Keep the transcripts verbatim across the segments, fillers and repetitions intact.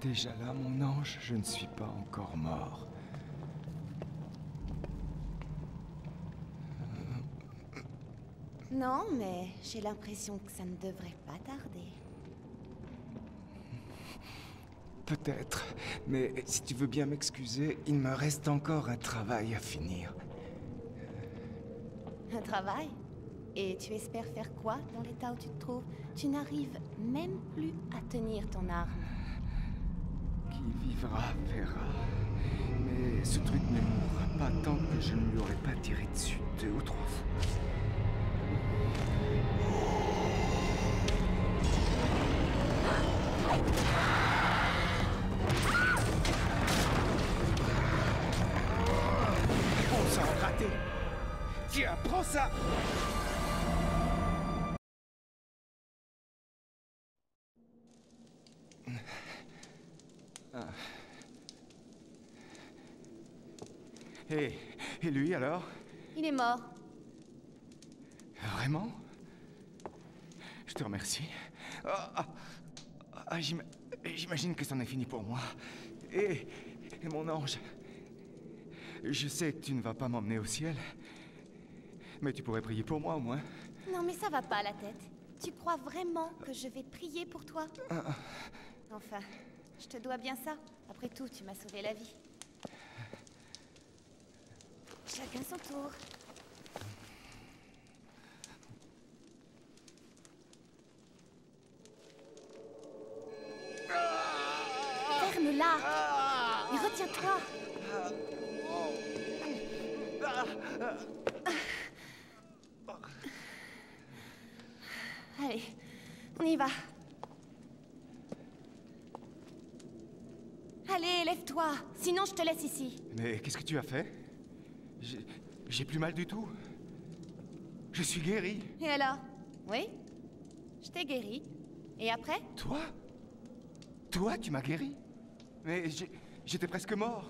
Déjà là, mon ange, je ne suis pas encore mort. Non, mais j'ai l'impression que ça ne devrait pas tarder. Peut-être, mais si tu veux bien m'excuser, il me reste encore un travail à finir. Un travail? Et tu espères faire quoi dans l'état où tu te trouves? Tu n'arrives même plus à tenir ton arme. Qui vivra, verra. Mais ce truc ne mourra pas tant que je ne lui aurai pas tiré dessus deux ou trois fois. On s'en a raté. Tiens, prends ça. Ah. Et, et lui alors? Il est mort. Vraiment? Je te remercie. Ah, ah, ah, j'im- J'imagine que c'en est fini pour moi. Et, et mon ange, je sais que tu ne vas pas m'emmener au ciel, mais tu pourrais prier pour moi au moins. Non mais ça va pas la tête. Tu crois vraiment que je vais prier pour toi? Ah, Enfin, je te dois bien ça. Après tout, tu m'as sauvé la vie. Chacun son tour. Ferme-la et retiens-toi. Allez, on y va. Allez, lève-toi, sinon je te laisse ici. mais qu'est-ce que tu as fait? J'ai j'ai plus mal du tout. Je suis guéri. Et alors? Oui? Je t'ai guéri. Et après? Toi? Toi, tu m'as guéri? Mais j'ai- j'étais presque mort.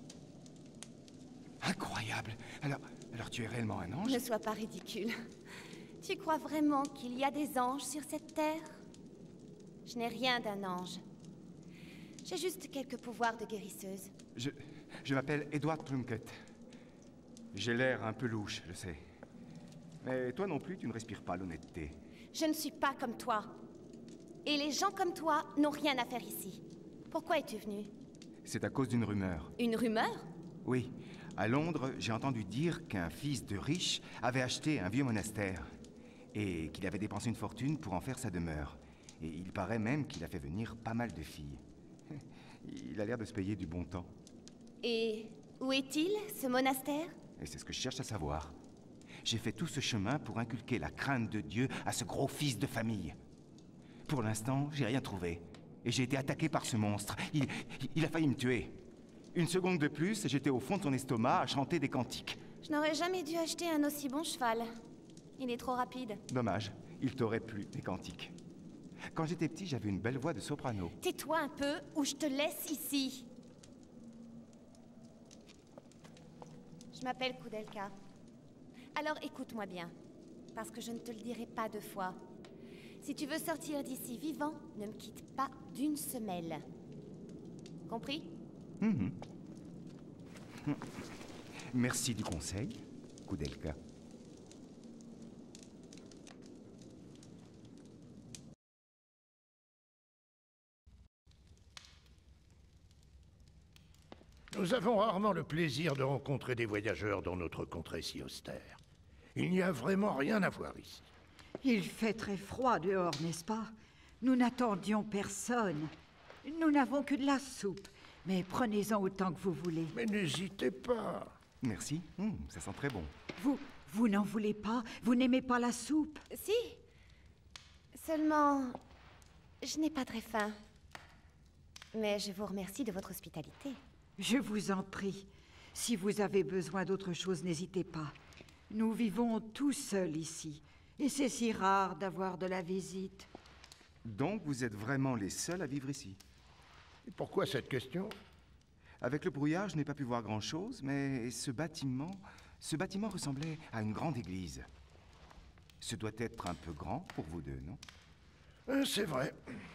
Incroyable. Alors, alors tu es réellement un ange? Ne sois pas ridicule. Tu crois vraiment qu'il y a des anges sur cette terre? Je n'ai rien d'un ange. J'ai juste quelques pouvoirs de guérisseuse. Je, je m'appelle Edward Plunkett. J'ai l'air un peu louche, je sais. Mais toi non plus, tu ne respires pas l'honnêteté. Je ne suis pas comme toi. Et les gens comme toi n'ont rien à faire ici. Pourquoi es-tu venu? C'est à cause d'une rumeur. Une rumeur? Oui, à Londres, j'ai entendu dire qu'un fils de riche avait acheté un vieux monastère et qu'il avait dépensé une fortune pour en faire sa demeure. Et il paraît même qu'il a fait venir pas mal de filles. Il a l'air de se payer du bon temps. Et où est-il, ce monastère? Et c'est ce que je cherche à savoir. J'ai fait tout ce chemin pour inculquer la crainte de Dieu à ce gros fils de famille. Pour l'instant, j'ai rien trouvé. Et j'ai été attaqué par ce monstre. Il, il a failli me tuer. Une seconde de plus, et j'étais au fond de son estomac à chanter des cantiques. Je n'aurais jamais dû acheter un aussi bon cheval. Il est trop rapide. Dommage, il t'aurait plu, des cantiques. Quand j'étais petit, j'avais une belle voix de soprano. Tais-toi un peu ou je te laisse ici. Je m'appelle Koudelka. Alors écoute-moi bien, parce que je ne te le dirai pas deux fois. Si tu veux sortir d'ici vivant, ne me quitte pas d'une semelle. Compris? Mhm. Merci du conseil, Koudelka. Nous avons rarement le plaisir de rencontrer des voyageurs dans notre contrée si austère. Il n'y a vraiment rien à voir ici. Il fait très froid dehors, n'est-ce pas? Nous n'attendions personne. Nous n'avons que de la soupe, mais prenez-en autant que vous voulez. Mais n'hésitez pas. Merci, Hum, ça sent très bon. Vous, vous n'en voulez pas? Vous n'aimez pas la soupe? Si. Seulement, je n'ai pas très faim. Mais je vous remercie de votre hospitalité. Je vous en prie. Si vous avez besoin d'autre chose, n'hésitez pas. Nous vivons tout seuls ici, et c'est si rare d'avoir de la visite. Donc vous êtes vraiment les seuls à vivre ici? Et pourquoi cette question? Avec le brouillard, je n'ai pas pu voir grand-chose, mais ce bâtiment... Ce bâtiment ressemblait à une grande église. Ce doit être un peu grand pour vous deux, non? Euh, C'est vrai.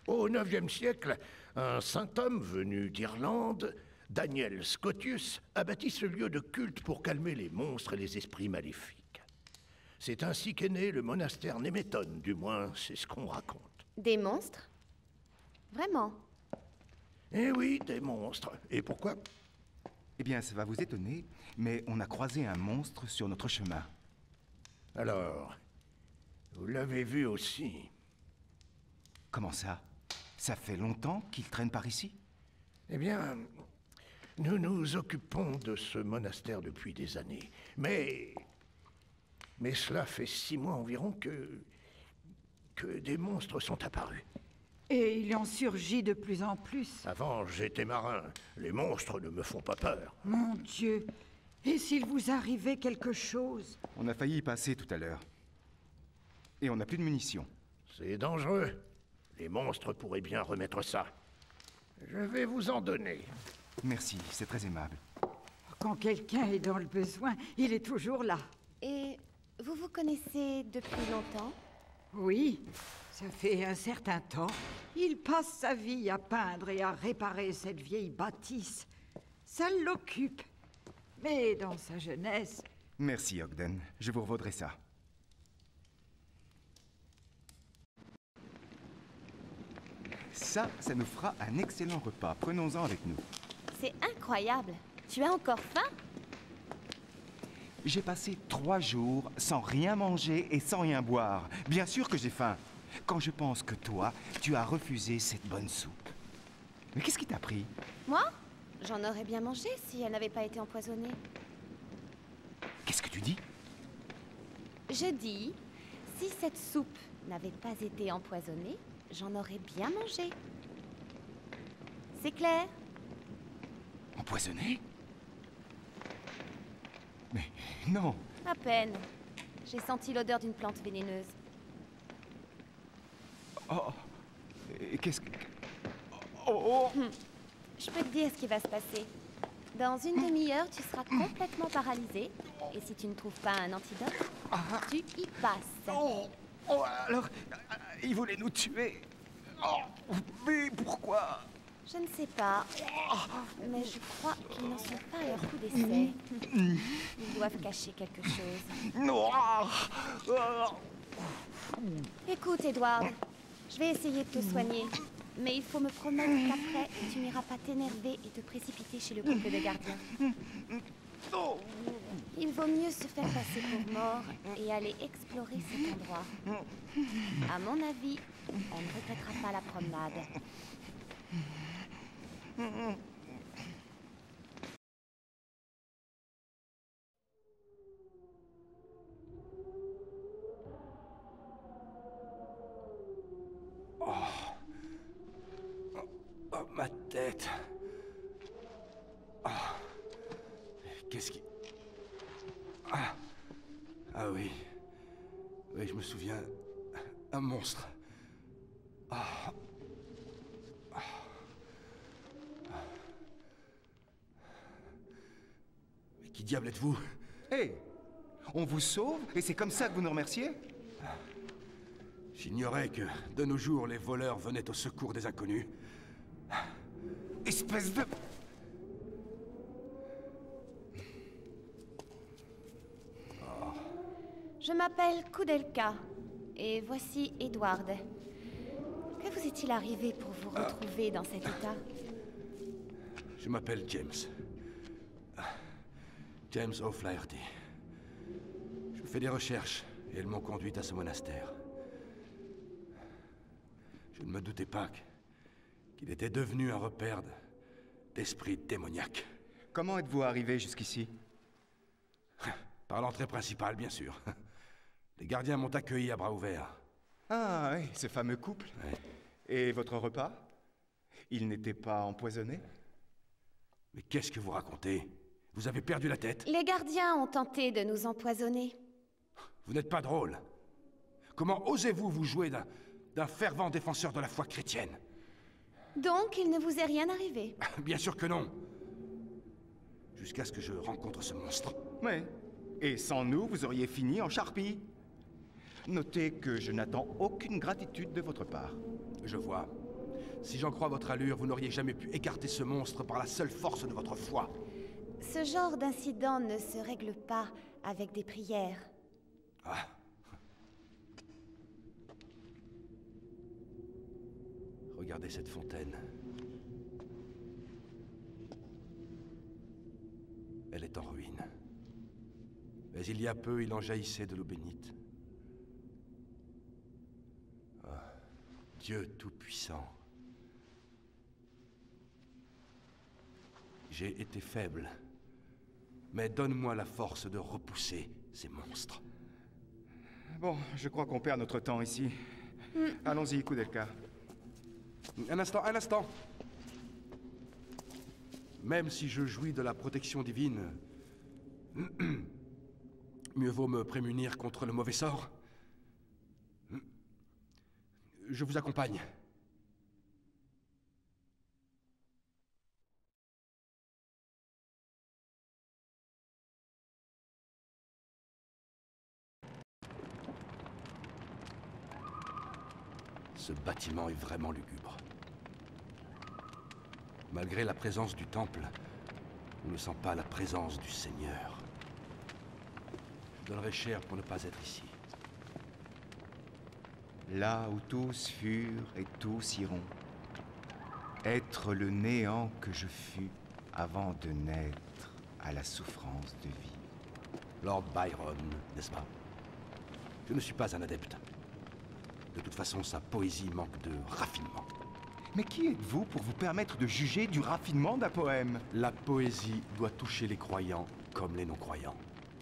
Au neuvième siècle, un saint homme venu d'Irlande, Daniel Scotius, a bâti ce lieu de culte pour calmer les monstres et les esprits maléfiques. C'est ainsi qu'est né le monastère Néméton, du moins c'est ce qu'on raconte. Des monstres? Vraiment? Eh oui, des monstres. Et pourquoi? Eh bien, ça va vous étonner, mais on a croisé un monstre sur notre chemin. Alors, vous l'avez vu aussi? Comment ça? Ça fait longtemps qu'il traîne par ici? Eh bien, nous nous occupons de ce monastère depuis des années. Mais... Mais cela fait six mois environ que... que des monstres sont apparus. Et il en surgit de plus en plus. Avant, j'étais marin. Les monstres ne me font pas peur. Mon Dieu! Et s'il vous arrivait quelque chose? On a failli y passer tout à l'heure. Et on n'a plus de munitions. C'est dangereux. Les monstres pourraient bien remettre ça. Je vais vous en donner. Merci, c'est très aimable. Quand quelqu'un est dans le besoin, il est toujours là. Et vous vous connaissez depuis longtemps? Oui, ça fait un certain temps. Il passe sa vie à peindre et à réparer cette vieille bâtisse. Ça l'occupe. Mais dans sa jeunesse... Merci, Ogden. Je vous revaudrai ça. Ça, ça nous fera un excellent repas. Prenons-en avec nous. C'est incroyable. Tu as encore faim? J'ai passé trois jours sans rien manger et sans rien boire. Bien sûr que j'ai faim. Quand je pense que toi, tu as refusé cette bonne soupe. Mais qu'est-ce qui t'a pris? Moi? J'en aurais bien mangé si elle n'avait pas été empoisonnée. Qu'est-ce que tu dis? Je dis, si cette soupe n'avait pas été empoisonnée, j'en aurais bien mangé. C'est clair? Empoisonné? Mais non! À peine. J'ai senti l'odeur d'une plante vénéneuse. Oh! Et qu'est-ce que... Oh! oh. Je peux te dire ce qui va se passer. Dans une demi-heure, tu seras complètement paralysé. Et si tu ne trouves pas un antidote, tu y passes. Oh, oh, alors, il voulait nous tuer. Oh, mais pourquoi? Je ne sais pas, mais je crois qu'ils n'en sont pas à leur coup d'essai. Ils doivent cacher quelque chose. Non. Écoute, Edward, je vais essayer de te soigner. Mais il faut me promettre qu'après, tu n'iras pas t'énerver et te précipiter chez le couple de gardiens. Il vaut mieux se faire passer pour mort et aller explorer cet endroit. À mon avis, on ne regrettera pas la promenade. Oh, ma tête. Ah. Qu'est-ce qui... Ah. Ah oui. Oui, je me souviens. Un monstre. Ah. Ah. Mais qui diable êtes-vous? Hé! Hey, on vous sauve et c'est comme ça que vous nous remerciez? J'ignorais que, de nos jours, les voleurs venaient au secours des inconnus. Espèce de... Je m'appelle Koudelka, et voici Edward. Que vous est-il arrivé pour vous retrouver dans cet état? Je m'appelle James. James O'Flaherty. Je fais des recherches, et elles m'ont conduit à ce monastère. Je ne me doutais pas qu'il était devenu un repère d'esprits démoniaques. Comment êtes-vous arrivé jusqu'ici? Par l'entrée principale, bien sûr. Les gardiens m'ont accueilli à bras ouverts. Ah oui, ce fameux couple. Ouais. Et votre repas? Il n'était pas empoisonné? Mais qu'est-ce que vous racontez? Vous avez perdu la tête? Les gardiens ont tenté de nous empoisonner. Vous n'êtes pas drôle. Comment osez-vous vous jouer d'un d'un fervent défenseur de la foi chrétienne? Donc, il ne vous est rien arrivé? Bien sûr que non. Jusqu'à ce que je rencontre ce monstre. Oui. Et sans nous, vous auriez fini en charpie. Notez que je n'attends aucune gratitude de votre part. Je vois. Si j'en crois votre allure, vous n'auriez jamais pu écarter ce monstre par la seule force de votre foi. Ce genre d'incident ne se règle pas avec des prières. Ah. Regardez cette fontaine. Elle est en ruine. Mais il y a peu, il en jaillissait de l'eau bénite. Ah. Dieu Tout-Puissant. J'ai été faible. Mais donne-moi la force de repousser ces monstres. Bon, je crois qu'on perd notre temps ici. Mm. Allons-y, Koudelka. Un instant, un instant. Même si je jouis de la protection divine, mieux vaut me prémunir contre le mauvais sort. Je vous accompagne. Ce bâtiment est vraiment lugubre. Malgré la présence du temple, on ne sent pas la présence du Seigneur. Je donnerais cher pour ne pas être ici. Là où tous furent et tous iront, être le néant que je fus avant de naître à la souffrance de vie. Lord Byron, n'est-ce pas? Je ne suis pas un adepte. De toute façon, sa poésie manque de raffinement. Mais qui êtes-vous pour vous permettre de juger du raffinement d'un poème? La poésie doit toucher les croyants comme les non-croyants.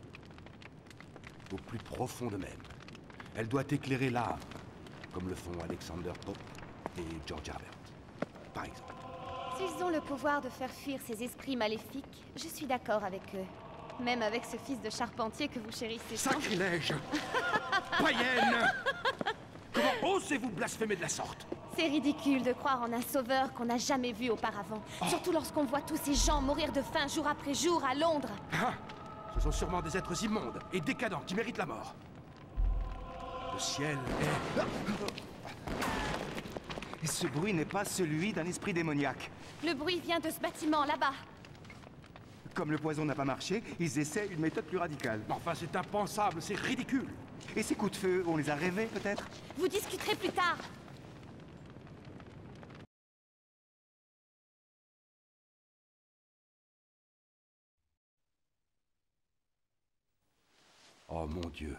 Au plus profond d'eux-mêmes. Elle doit éclairer l'âme, comme le font Alexander Pope et George Herbert, par exemple. S'ils ont le pouvoir de faire fuir ces esprits maléfiques, je suis d'accord avec eux. Même avec ce fils de charpentier que vous chérissez. Sacrilège! Païenne! Comment osez-vous blasphémer de la sorte? C'est ridicule de croire en un sauveur qu'on n'a jamais vu auparavant. Oh. Surtout lorsqu'on voit tous ces gens mourir de faim jour après jour à Londres. Ah, ce sont sûrement des êtres immondes et décadents qui méritent la mort. Le ciel est... Et ce bruit n'est pas celui d'un esprit démoniaque. Le bruit vient de ce bâtiment, là-bas. Comme le poison n'a pas marché, ils essaient une méthode plus radicale. Mais enfin, c'est impensable, c'est ridicule. Et ces coups de feu, on les a rêvés, peut-être? Vous discuterez plus tard. Oh mon Dieu.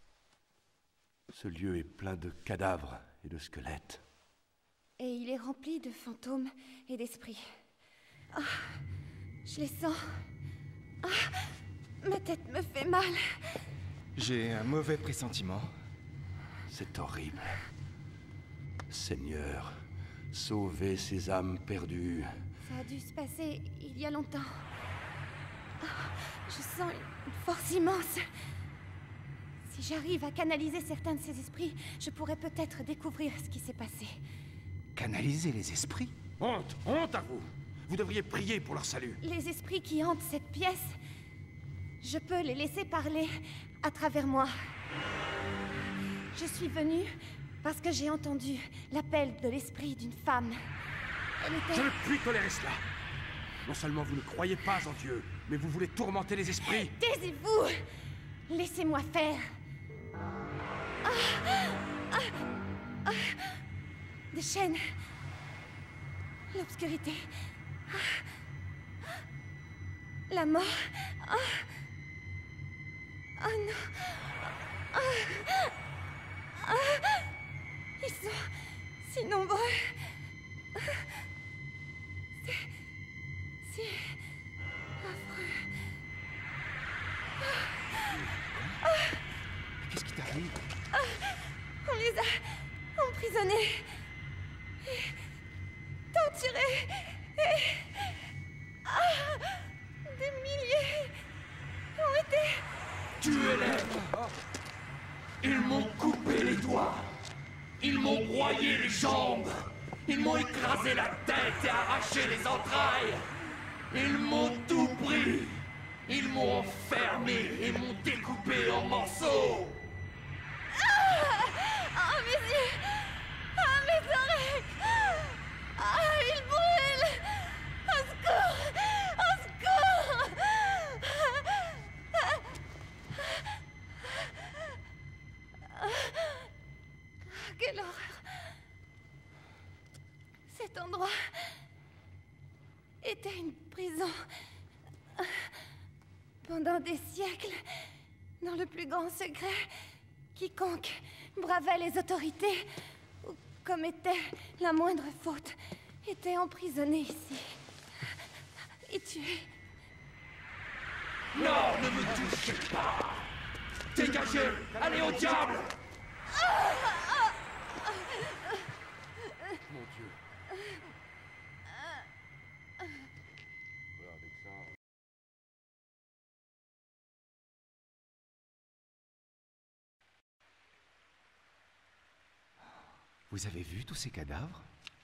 Ce lieu est plein de cadavres et de squelettes. Et il est rempli de fantômes et d'esprits. Ah, je les sens. Ah, ma tête me fait mal. J'ai un mauvais pressentiment. C'est horrible. Seigneur, sauvez ces âmes perdues. Ça a dû se passer il y a longtemps. Ah, je sens une force immense. Si j'arrive à canaliser certains de ces esprits, je pourrais peut-être découvrir ce qui s'est passé. Canaliser les esprits? Honte, honte à vous! Vous devriez prier pour leur salut. Les esprits qui hantent cette pièce, je peux les laisser parler à travers moi. Je suis venue parce que j'ai entendu l'appel de l'esprit d'une femme. Elle était... Je ne puis tolérer cela. Non seulement vous ne croyez pas en Dieu, mais vous voulez tourmenter les esprits. Taisez-vous! Laissez-moi faire. Ah, ah, ah. Des chaînes. L'obscurité. Ah. La mort. Ah. Oh non. Ah. Ah. Ils sont si nombreux. C'est si affreux. Ah. Qu'est-ce qui t'arrive? Ah. On les a emprisonnés. Et torturés. Et... Ah. Des milliers ont été... Tuez-les! Ils m'ont coupé les doigts. Ils m'ont broyé les jambes. Ils m'ont écrasé la tête et arraché les entrailles. Ils m'ont tout pris. Ils m'ont enfermé et m'ont découpé en morceaux. Ah! Oh mes yeux! Ah mes oreilles! Quelle horreur! Cet endroit était une prison. Pendant des siècles, dans le plus grand secret, quiconque bravait les autorités ou commettait la moindre faute était emprisonné ici et tué. Non, ne me touchez pas! Dégagez! Allez au diable! Mon Dieu. Voilà, avec ça... Vous avez vu tous ces cadavres?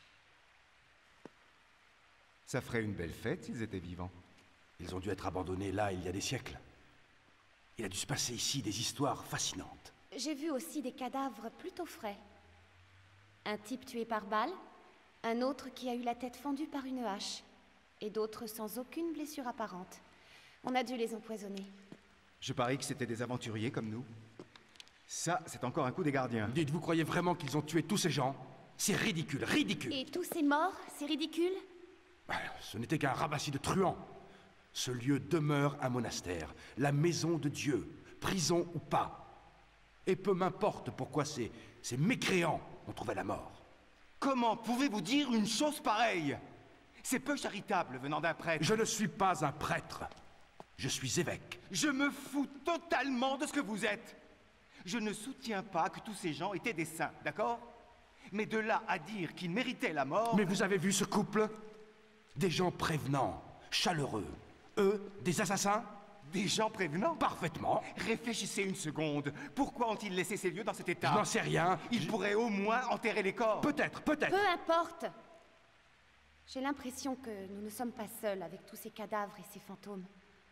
Ça ferait une belle fête s'ils étaient vivants. Ils ont dû être abandonnés là il y a des siècles. Il a dû se passer ici des histoires fascinantes. J'ai vu aussi des cadavres plutôt frais. Un type tué par balle, un autre qui a eu la tête fendue par une hache, et d'autres sans aucune blessure apparente. On a dû les empoisonner. Je parie que c'était des aventuriers comme nous. Ça, c'est encore un coup des gardiens. Dites, vous croyez vraiment qu'ils ont tué tous ces gens? C'est ridicule, ridicule. Et tous ces morts, c'est ridicule? Ben, ce n'était qu'un ramassis de truands. Ce lieu demeure un monastère, la maison de Dieu, prison ou pas. Et peu m'importe pourquoi ces, ces mécréants ont trouvé la mort. Comment pouvez-vous dire une chose pareille? C'est peu charitable venant d'un prêtre. Je ne suis pas un prêtre. Je suis évêque. Je me fous totalement de ce que vous êtes. Je ne soutiens pas que tous ces gens étaient des saints, d'accord? Mais de là à dire qu'ils méritaient la mort... Mais vous avez vu ce couple? Des gens prévenants, chaleureux. Eux, des assassins? Des gens prévenants? Parfaitement. Réfléchissez une seconde. Pourquoi ont-ils laissé ces lieux dans cet état? Je n'en sais rien. Ils Je... pourraient au moins enterrer les corps. Peut-être, peut-être. Peu importe. J'ai l'impression que nous ne sommes pas seuls avec tous ces cadavres et ces fantômes.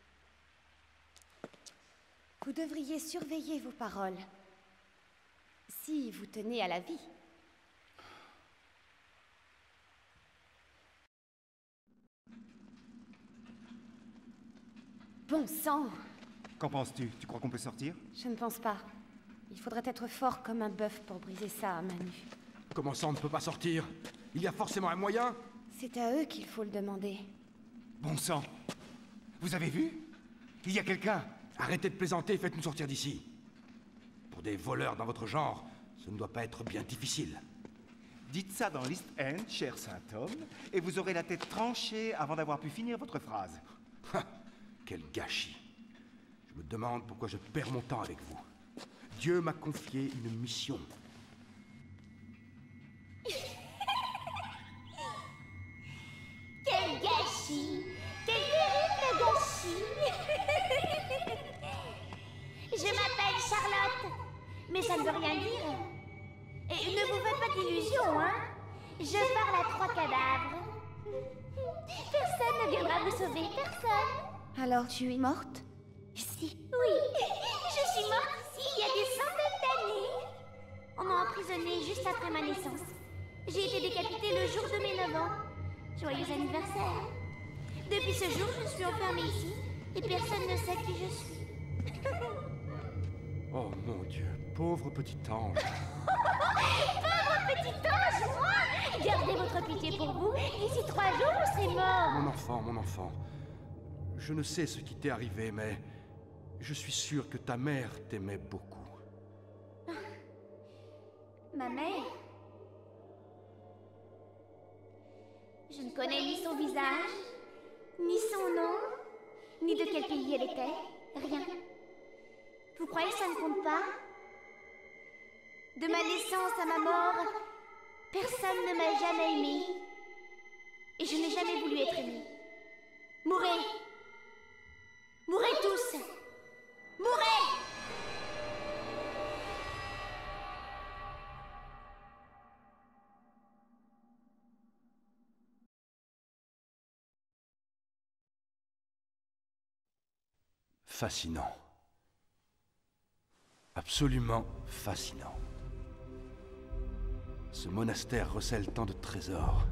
Vous devriez surveiller vos paroles. Si vous tenez à la vie. Bon sang! Qu'en penses-tu? Tu crois qu'on peut sortir? Je ne pense pas. Il faudrait être fort comme un bœuf pour briser ça à main nue. Comment ça, on ne peut pas sortir? Il y a forcément un moyen? C'est à eux qu'il faut le demander. Bon sang! Vous avez vu? Il y a quelqu'un! Arrêtez de plaisanter et faites-nous sortir d'ici. Pour des voleurs dans votre genre, ce ne doit pas être bien difficile. Dites ça dans l'East End, cher saint homme, et vous aurez la tête tranchée avant d'avoir pu finir votre phrase. Quel gâchis. Je me demande pourquoi je perds mon temps avec vous. Dieu m'a confié une mission. Quel gâchis! Quel terrible gâchis! Je m'appelle Charlotte, mais ça ne veut rien dire. Et ne vous faites pas d'illusions, hein? Je parle à trois cadavres. Personne ne viendra vous sauver, personne. Alors tu es morte? Si. Oui, je suis morte ici il y a des centaines d'années. On m'a emprisonnée juste après ma naissance. J'ai été décapitée le jour de mes neuf ans. Joyeux anniversaire. Depuis ce jour, je suis enfermée ici et personne ne sait qui je suis. Oh mon Dieu, pauvre petit ange. Pauvre petit ange, moi! Gardez votre pitié pour vous. D'ici trois jours, c'est mort. Mon enfant, mon enfant. Je ne sais ce qui t'est arrivé, mais je suis sûr que ta mère t'aimait beaucoup. Ma mère? Je ne connais ni son visage, ni son nom, ni de quel pays elle était. Rien. Vous croyez que ça ne compte pas? De ma naissance à ma mort, personne ne m'a jamais aimée. Et je n'ai jamais voulu être aimée. Mourez! Mourez tous! Mourez! Fascinant. Absolument fascinant. Ce monastère recèle tant de trésors.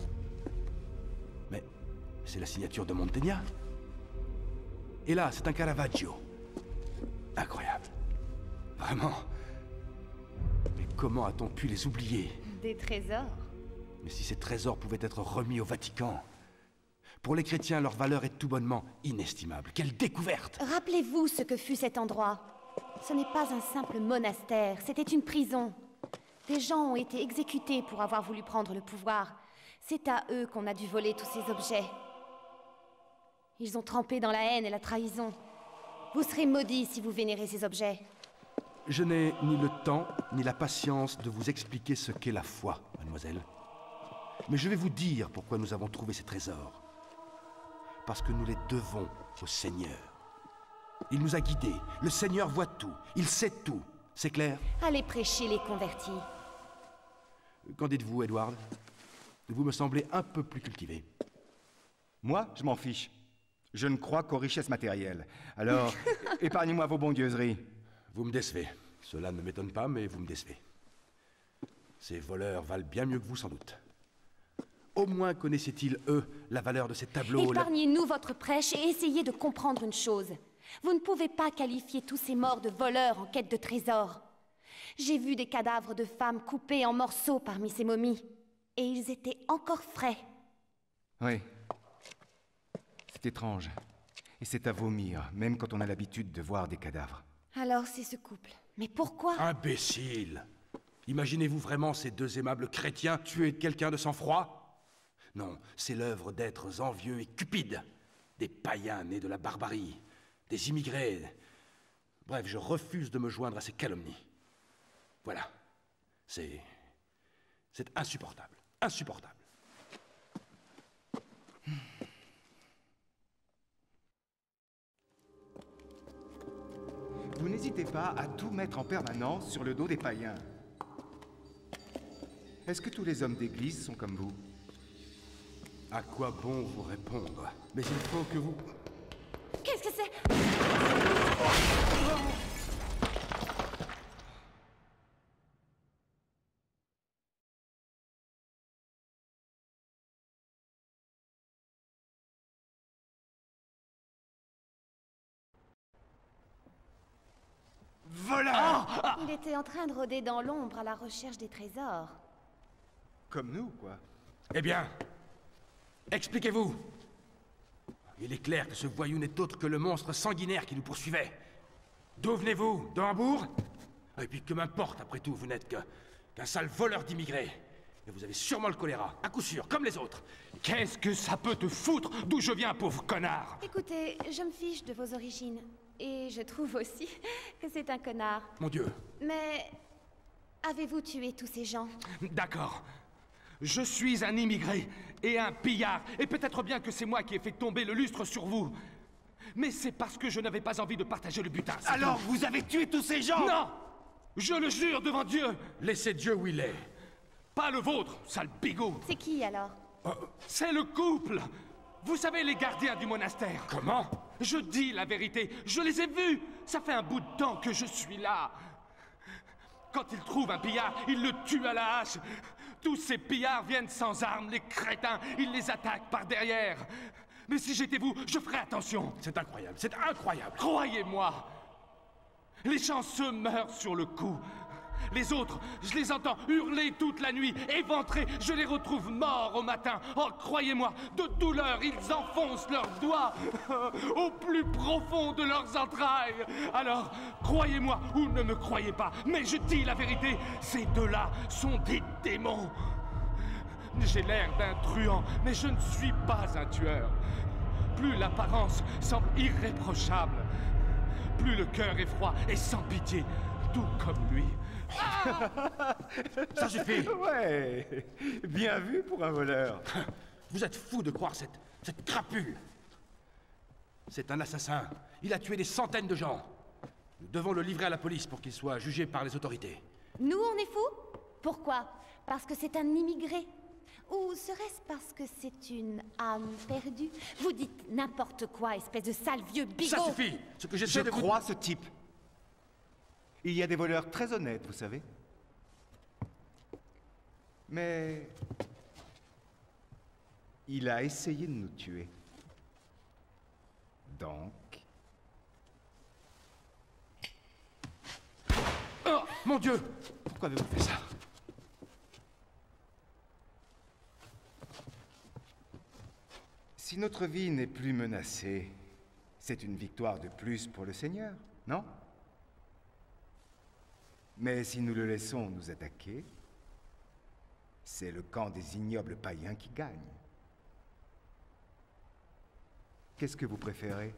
Mais c'est la signature de Mantegna. Et là, c'est un Caravaggio. Incroyable. Vraiment. Mais Comment a-t-on pu les oublier? Des trésors. Mais si ces trésors pouvaient être remis au Vatican... Pour les chrétiens, leur valeur est tout bonnement inestimable. Quelle découverte! Rappelez-vous ce que fut cet endroit. Ce n'est pas un simple monastère, c'était une prison. Des gens ont été exécutés pour avoir voulu prendre le pouvoir. C'est à eux qu'on a dû voler tous ces objets. Ils ont trempé dans la haine et la trahison. Vous serez maudits si vous vénérez ces objets. Je n'ai ni le temps, ni la patience de vous expliquer ce qu'est la foi, mademoiselle. Mais je vais vous dire pourquoi nous avons trouvé ces trésors. Parce que nous les devons au Seigneur. Il nous a guidés. Le Seigneur voit tout. Il sait tout. C'est clair? Allez prêcher les convertis. Qu'en dites-vous, Edward? Vous me semblez un peu plus cultivé. Moi, je m'en fiche. Je ne crois qu'aux richesses matérielles. Alors, épargnez-moi vos bondieuseries. Vous me décevez. Cela ne m'étonne pas, mais vous me décevez. Ces voleurs valent bien mieux que vous, sans doute. Au moins connaissaient-ils, eux, la valeur de ces tableaux... Épargnez-nous votre prêche et essayez de comprendre une chose. Vous ne pouvez pas qualifier tous ces morts de voleurs en quête de trésors. J'ai vu des cadavres de femmes coupés en morceaux parmi ces momies. Et ils étaient encore frais. Oui. C'est étrange. Et c'est à vomir, même quand on a l'habitude de voir des cadavres. Alors c'est ce couple. Mais pourquoi? Imbécile! Imaginez-vous vraiment ces deux aimables chrétiens tuer quelqu'un de sang-froid? Non, c'est l'œuvre d'êtres envieux et cupides. Des païens nés de la barbarie. Des immigrés. Bref, je refuse de me joindre à ces calomnies. Voilà. C'est... c'est insupportable. Insupportable. Vous n'hésitez pas à tout mettre en permanence sur le dos des païens. Est-ce que tous les hommes d'église sont comme vous? À quoi bon vous répondre? Mais il faut que vous... Qu'est-ce que c'est? Voleur! Il était en train de rôder dans l'ombre à la recherche des trésors. Comme nous, quoi. Eh bien, expliquez-vous. Il est clair que ce voyou n'est autre que le monstre sanguinaire qui nous poursuivait. D'où venez-vous? De Hambourg? Et puis que m'importe, après tout, vous n'êtes que... qu'un sale voleur d'immigrés. Et vous avez sûrement le choléra, à coup sûr, comme les autres. Qu'est-ce que ça peut te foutre d'où je viens, pauvre connard? Écoutez, je me fiche de vos origines. Et je trouve aussi que c'est un connard. Mon Dieu. Mais... avez-vous tué tous ces gens? D'accord. Je suis un immigré et un pillard, et peut-être bien que c'est moi qui ai fait tomber le lustre sur vous. Mais c'est parce que je n'avais pas envie de partager le butin. Alors, vous avez tué tous ces gens? Non! Je le jure devant Dieu! Laissez Dieu où il est. Pas le vôtre, sale bigot! C'est qui, alors? C'est le couple! Vous savez, les gardiens du monastère. Comment? Je dis la vérité, je les ai vus! Ça fait un bout de temps que je suis là. Quand ils trouvent un pillard, ils le tuent à la hache. Tous ces pillards viennent sans armes, les crétins, ils les attaquent par derrière. Mais si j'étais vous, je ferais attention. C'est incroyable, c'est incroyable. Croyez-moi, les chanceux meurent sur le coup. Les autres, je les entends hurler toute la nuit, éventrés, je les retrouve morts au matin. Oh, croyez-moi, de douleur, ils enfoncent leurs doigts au plus profond de leurs entrailles. Alors, croyez-moi ou ne me croyez pas, mais je dis la vérité, ces deux-là sont des démons. J'ai l'air d'un truand, mais je ne suis pas un tueur. Plus l'apparence semble irréprochable, plus le cœur est froid et sans pitié, tout comme lui. Ça suffit. Ouais, bien vu pour un voleur. Vous êtes fou de croire cette, cette crapule. C'est un assassin. Il a tué des centaines de gens. Nous devons le livrer à la police pour qu'il soit jugé par les autorités. Nous, on est fous? Pourquoi? Parce que c'est un immigré? Ou serait-ce parce que c'est une âme perdue? Vous dites n'importe quoi, espèce de sale vieux bigot! Ça suffit. Ce que Je j'essaie de vous... crois ce type. Il y a des voleurs très honnêtes, vous savez. Mais... il a essayé de nous tuer. Donc... Oh, mon Dieu! Pourquoi avez-vous fait ça? Si notre vie n'est plus menacée, c'est une victoire de plus pour le Seigneur, non? Mais si nous le laissons nous attaquer, c'est le camp des ignobles païens qui gagne. Qu'est-ce que vous préférez?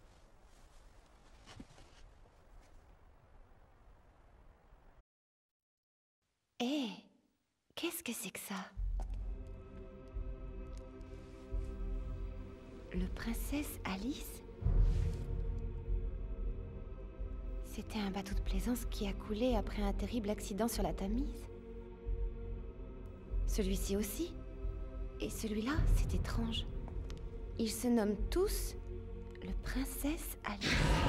Hé, hey, qu'est-ce que c'est que ça? Le princesse Alice? C'était un bateau de plaisance qui a coulé après un terrible accident sur la Tamise. Celui-ci aussi. Et celui-là, c'est étrange. Ils se nomment tous le princesse Alice.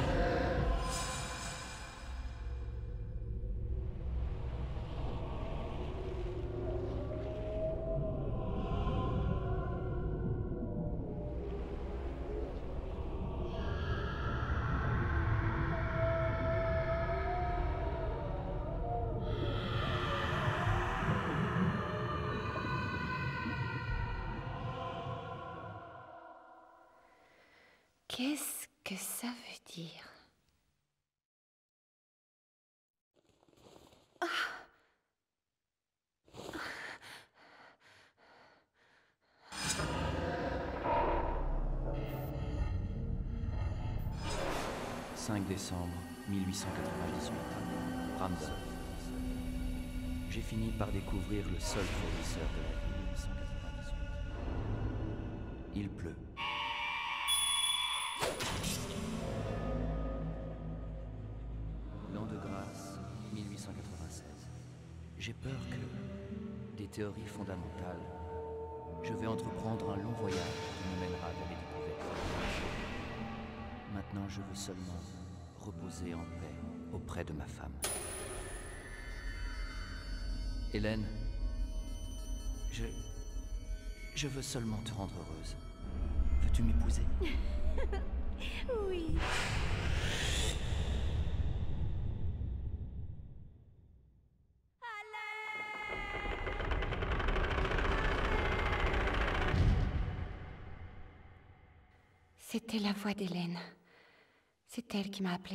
Qu'est-ce que ça veut dire? Ah. cinq décembre mille huit cent quatre-vingt-dix-huit. Brandon. J'ai fini par découvrir le seul fournisseur de la vie. mille huit cent quatre-vingt-dix-huit. Il pleut. L'an de grâce, mille huit cent quatre-vingt-seize. J'ai peur que, des théories fondamentales, je vais entreprendre un long voyage qui me mènera vers les découvertes. Maintenant, je veux seulement reposer en paix auprès de ma femme. Hélène, je... je veux seulement te rendre heureuse. Veux-tu m'épouser? Oui. C'était la voix d'Hélène. C'est elle qui m'a appelée.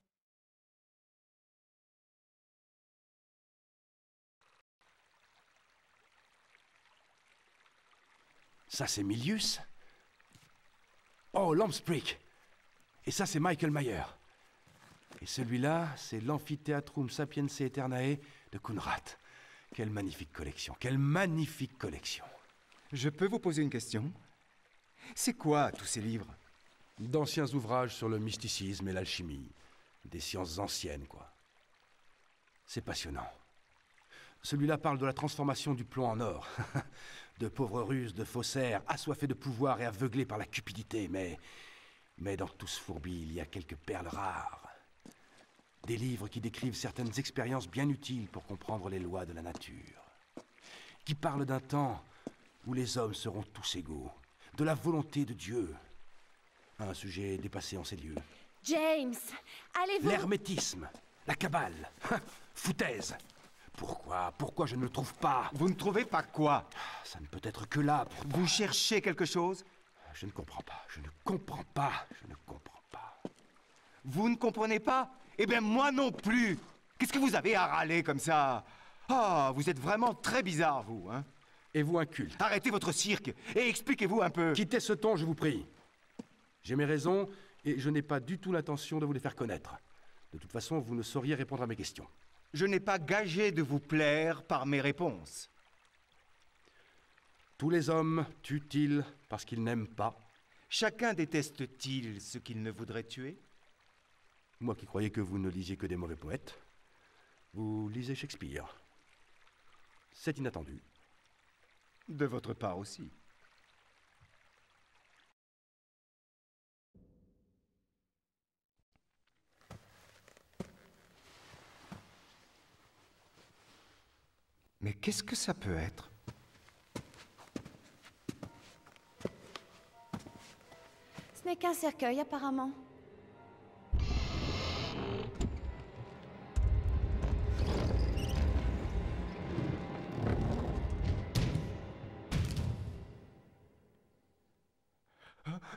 Ça, c'est Milius. Oh, Lampsprick. Et ça, c'est Michael Mayer. Et celui-là, c'est l'Amphitheatrum Sapiense Aeternae de Kunrat. Quelle magnifique collection, quelle magnifique collection. Je peux vous poser une question? C'est quoi, tous ces livres? D'anciens ouvrages sur le mysticisme et l'alchimie. Des sciences anciennes, quoi. C'est passionnant. Celui-là parle de la transformation du plomb en or. De pauvres Russes, de faussaires, assoiffés de pouvoir et aveuglés par la cupidité. Mais, mais dans tout ce fourbi, il y a quelques perles rares. Des livres qui décrivent certaines expériences bien utiles pour comprendre les lois de la nature. Qui parlent d'un temps où les hommes seront tous égaux. De la volonté de Dieu. Un sujet dépassé en ces lieux. James, allez-vous... L'hermétisme, la cabale, foutaise. Pourquoi, pourquoi je ne le trouve pas? Vous ne trouvez pas quoi? Ça ne peut être que là. Vous cherchez quelque chose? Je ne comprends pas, je ne comprends pas, je ne comprends pas. Vous ne comprenez pas? Eh bien, moi non plus. Qu'est-ce que vous avez à râler comme ça? Ah, vous êtes vraiment très bizarre, vous, hein? Et vous, inculte. Arrêtez votre cirque et expliquez-vous un peu. Quittez ce ton, je vous prie. J'ai mes raisons et je n'ai pas du tout l'intention de vous les faire connaître. De toute façon, vous ne sauriez répondre à mes questions. Je n'ai pas gagé de vous plaire par mes réponses. Tous les hommes tuent-ils parce qu'ils n'aiment pas? Chacun déteste-t-il ce qu'il ne voudrait tuer? Moi qui croyais que vous ne lisiez que des mauvais poètes, vous lisez Shakespeare. C'est inattendu. De votre part aussi. Mais qu'est-ce que ça peut être? Ce n'est qu'un cercueil, apparemment.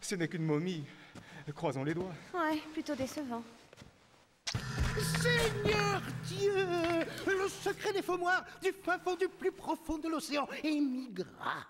Ce n'est qu'une momie. Croisons les doigts. Ouais, plutôt décevant. Seigneur Dieu! Le secret des faux moires du fin fond du plus profond de l'océan émigra.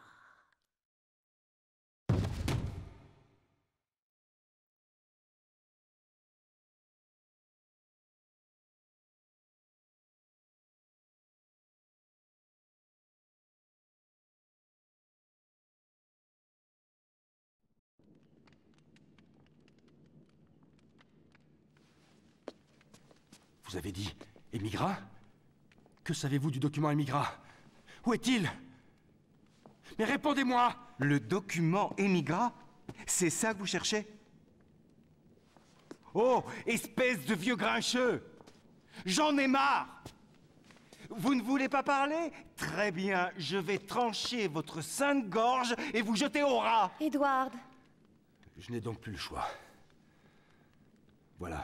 Vous avez dit émigra? Que savez-vous du document émigra? Où est-il? Mais répondez-moi! Le document émigra? C'est ça que vous cherchez? Oh, espèce de vieux grincheux! J'en ai marre! Vous ne voulez pas parler? Très bien, je vais trancher votre sainte gorge et vous jeter au rat! Edward. Je n'ai donc plus le choix. Voilà.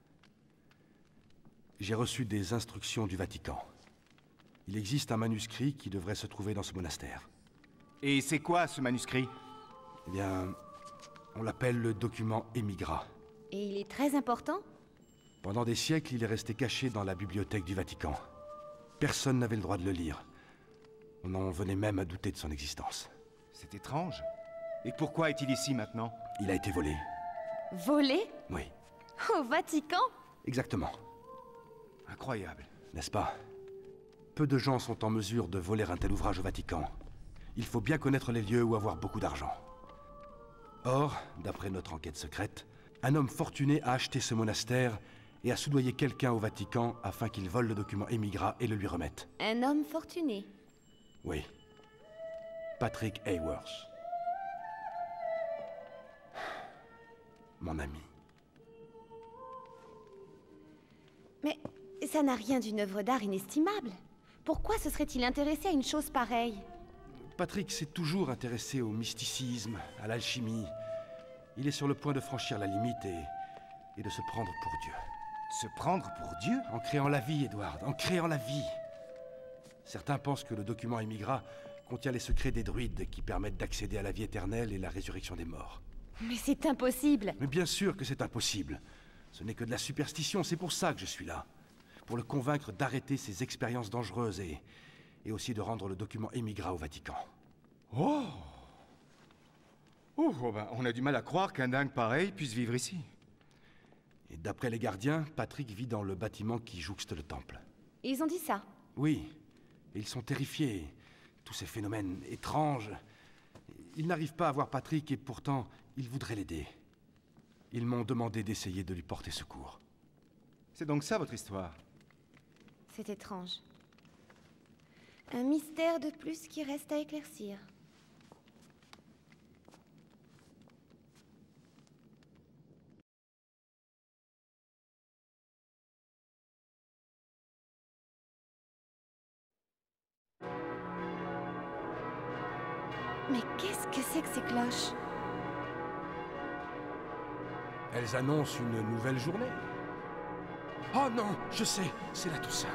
J'ai reçu des instructions du Vatican. Il existe un manuscrit qui devrait se trouver dans ce monastère. Et c'est quoi ce manuscrit? Eh bien, on l'appelle le document émigra. Et il est très important? Pendant des siècles, il est resté caché dans la bibliothèque du Vatican. Personne n'avait le droit de le lire. On en venait même à douter de son existence. C'est étrange. Et pourquoi est-il ici maintenant? Il a été volé. Volé? Oui, Au Vatican? exactement. Incroyable. N'est-ce pas? Peu de gens sont en mesure de voler un tel ouvrage au Vatican. Il faut bien connaître les lieux ou avoir beaucoup d'argent. Or, d'après notre enquête secrète, un homme fortuné a acheté ce monastère et a soudoyé quelqu'un au Vatican afin qu'il vole le document émigra et le lui remette. Un homme fortuné. Oui. Patrick Hayworth. Mon ami. Mais ça n'a rien d'une œuvre d'art inestimable. Pourquoi se serait-il intéressé à une chose pareille? Patrick s'est toujours intéressé au mysticisme, à l'alchimie. Il est sur le point de franchir la limite et, et de se prendre pour Dieu. Se prendre pour Dieu? En créant la vie, Edward, en créant la vie. Certains pensent que le document émigra contient les secrets des druides qui permettent d'accéder à la vie éternelle et la résurrection des morts. Mais c'est impossible. Mais bien sûr que c'est impossible. Ce n'est que de la superstition, c'est pour ça que je suis là. Pour le convaincre d'arrêter ses expériences dangereuses et, et aussi de rendre le document émigra au Vatican. Oh! Oh, oh ben, on a du mal à croire qu'un dingue pareil puisse vivre ici. Et d'après les gardiens, Patrick vit dans le bâtiment qui jouxte le temple. Ils ont dit ça. Oui, et ils sont terrifiés. Tous ces phénomènes étranges. Ils n'arrivent pas à voir Patrick et pourtant, ils voudraient l'aider. Ils m'ont demandé d'essayer de lui porter secours. C'est donc ça votre histoire? C'est étrange. Un mystère de plus qui reste à éclaircir. Mais qu'est-ce que c'est que ces cloches? Elles annoncent une nouvelle journée. Oh non, je sais, c'est la Toussaint.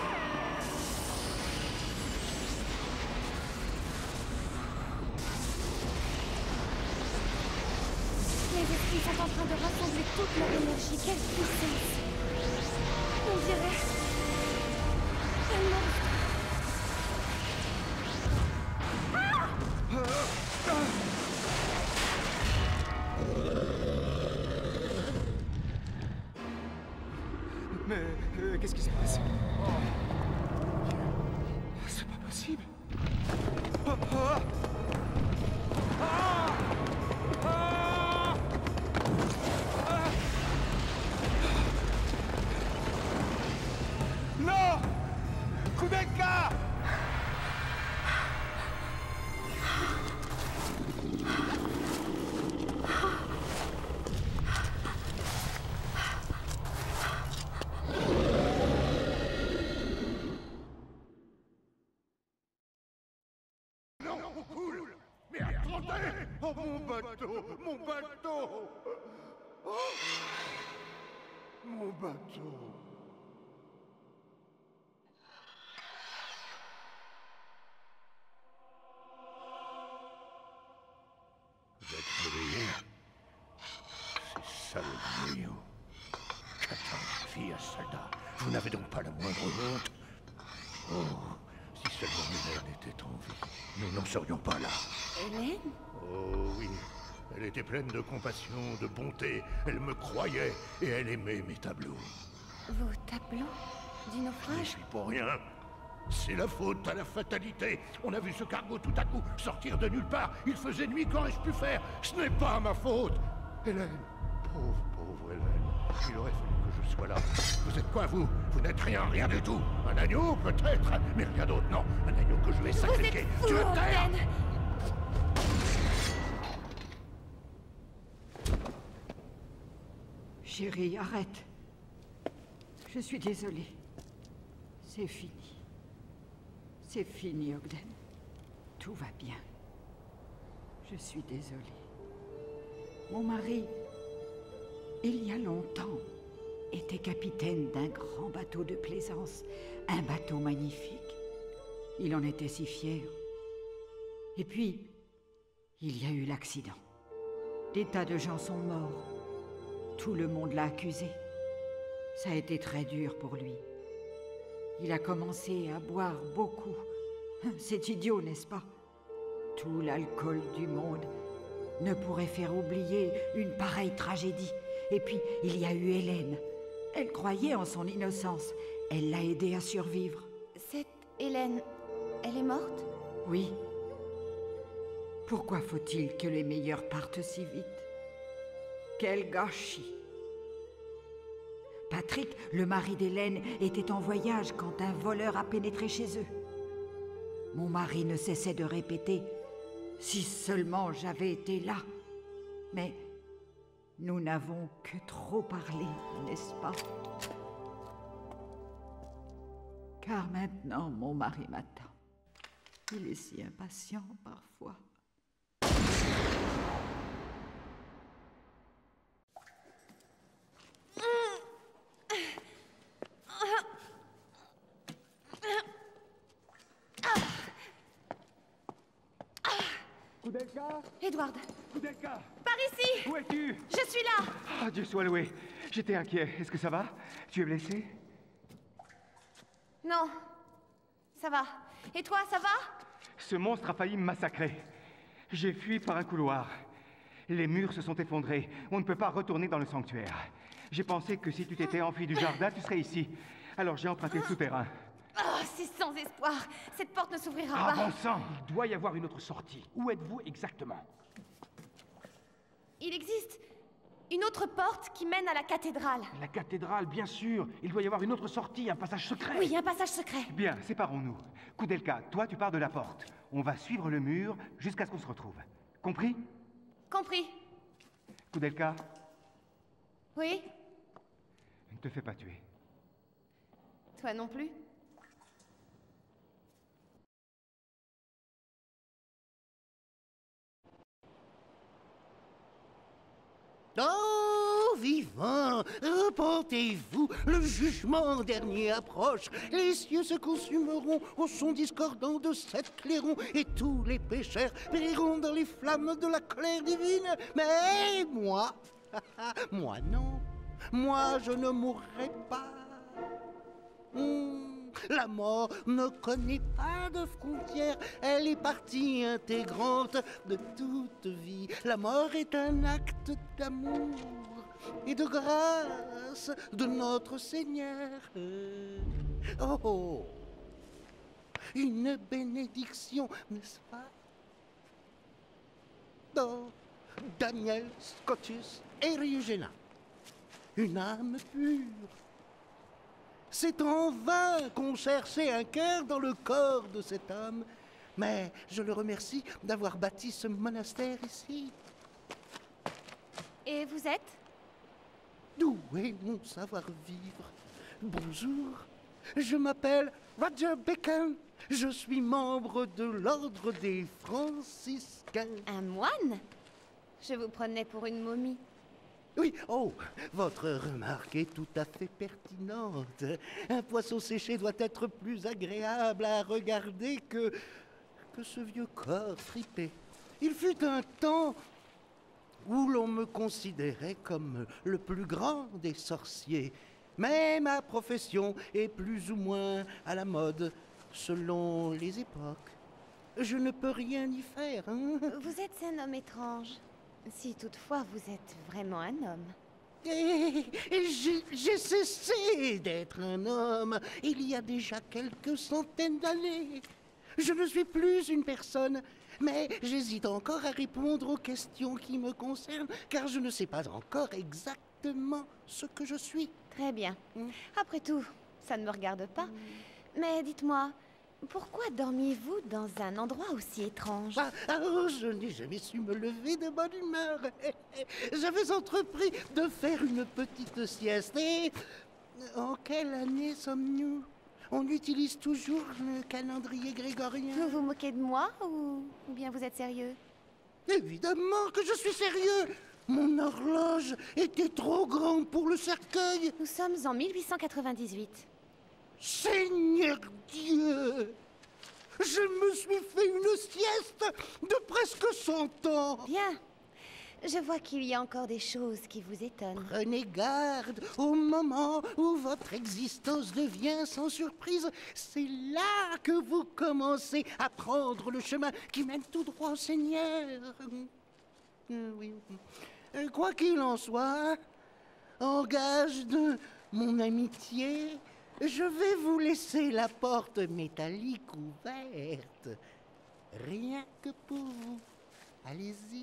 Les esprits sont en train de rassembler toute leur énergie. Quelle puissance! On dirait... un monstre. Mais euh, qu'est-ce qui se passe? C'est pas possible. Oh, oh. Ah! Ah! Ah! Non! Kudelka! Oh, mon bateau! Mon bateau! Oh, mon bateau! Vous êtes réveillé? Vous n'avez donc pas la moindre honte? Oh, si seulement Hélène était en vie, nous n'en serions pas là. Hélène? Oh oui, elle était pleine de compassion, de bonté. Elle me croyait et elle aimait mes tableaux. Vos tableaux du Je naufrage? suis pour rien. C'est la faute à la fatalité. On a vu ce cargo tout à coup sortir de nulle part. Il faisait nuit, qu'aurais-je pu faire? Ce n'est pas ma faute. Hélène, pauvre, pauvre Hélène. Il aurait fallu que je sois là. Vous êtes quoi, vous? Vous n'êtes rien, rien du tout. Un agneau, peut-être, mais rien d'autre, non. Un agneau que je vais sacrifier. Vous êtes fou, Ogden! Chérie, arrête. Je suis désolée. C'est fini. C'est fini, Ogden. Tout va bien. Je suis désolée. Mon mari, il y a longtemps, était capitaine d'un grand bateau de plaisance. Un bateau magnifique. Il en était si fier. Et puis, il y a eu l'accident. Des tas de gens sont morts. Tout le monde l'a accusé. Ça a été très dur pour lui. Il a commencé à boire beaucoup. C'est idiot, n'est-ce pas? Tout l'alcool du monde ne pourrait faire oublier une pareille tragédie. Et puis, il y a eu Hélène. Elle croyait en son innocence. Elle l'a aidé à survivre. Cette Hélène, elle est morte? Oui. Pourquoi faut-il que les meilleurs partent si vite? Quel gâchis! Patrick, le mari d'Hélène, était en voyage quand un voleur a pénétré chez eux. Mon mari ne cessait de répéter « Si seulement j'avais été là !» Mais nous n'avons que trop parlé, n'est-ce pas? Car maintenant, mon mari m'attend. Il est si impatient parfois. Koudelka? Edward, Koudelka? par ici! Où es-tu? Je suis là! Ah, Dieu soit loué. J'étais inquiet. Est-ce que ça va? Tu es blessé? Non, ça va. Et toi, ça va? Ce monstre a failli me massacrer. J'ai fui par un couloir. Les murs se sont effondrés. On ne peut pas retourner dans le sanctuaire. J'ai pensé que si tu t'étais enfui du jardin, tu serais ici. Alors j'ai emprunté le souterrain. Oh, c'est sans espoir. Cette porte ne s'ouvrira Ah, pas. bon sang! Il doit y avoir une autre sortie. Où êtes-vous exactement? Il existe une autre porte qui mène à la cathédrale. La cathédrale, bien sûr. Il doit y avoir une autre sortie, un passage secret. Oui, un passage secret. Bien, séparons-nous. Koudelka, toi tu pars de la porte. On va suivre le mur jusqu'à ce qu'on se retrouve. Compris? Compris. Koudelka, Oui? ne te fais pas tuer. Toi non plus? Oh, vivant, repentez-vous, le jugement dernier approche. Les cieux se consumeront au son discordant de sept clairons, et tous les pécheurs périront dans les flammes de la colère divine. Mais moi, moi non, moi je ne mourrai pas. Hmm. La mort ne connaît pas de frontières, elle est partie intégrante de toute vie. La mort est un acte d'amour et de grâce de notre Seigneur. Oh, oh. Une bénédiction, n'est-ce pas? Dans Daniel, Scotus et Ryugena, une âme pure. C'est en vain qu'on cherchait un cœur dans le corps de cet homme. Mais je le remercie d'avoir bâti ce monastère ici. Et vous êtes? D'où est mon savoir-vivre? Bonjour, je m'appelle Roger Bacon. Je suis membre de l'ordre des franciscains. Un moine? Je vous prenais pour une momie. Oui, oh, votre remarque est tout à fait pertinente. Un poisson séché doit être plus agréable à regarder que, que ce vieux corps fripé. Il fut un temps où l'on me considérait comme le plus grand des sorciers. Mais ma profession est plus ou moins à la mode, selon les époques. Je ne peux rien y faire, hein. Vous êtes un homme étrange. Si toutefois vous êtes vraiment un homme. Et, et j'ai j'ai cessé d'être un homme il y a déjà quelques centaines d'années. Je ne suis plus une personne, mais j'hésite encore à répondre aux questions qui me concernent, car je ne sais pas encore exactement ce que je suis. Très bien. Après tout, ça ne me regarde pas. Mais dites-moi, pourquoi dormiez-vous dans un endroit aussi étrange? Ah, ah, oh, je n'ai jamais su me lever de bonne humeur. J'avais entrepris de faire une petite sieste. Et en quelle année sommes-nous? On utilise toujours le calendrier grégorien. Vous vous moquez de moi ou, ou bien vous êtes sérieux? Évidemment que je suis sérieux. Mon horloge était trop grande pour le cercueil. Nous sommes en mille huit cent quatre-vingt-dix-huit. Seigneur Dieu! Je me suis fait une sieste de presque cent ans. Bien. Je vois qu'il y a encore des choses qui vous étonnent. Prenez garde au moment où votre existence devient sans surprise. C'est là que vous commencez à prendre le chemin qui mène tout droit au Seigneur. Euh, oui. Euh, Quoi qu'il en soit, en gage de mon amitié, je vais vous laisser la porte métallique ouverte. Rien que pour vous. Allez-y.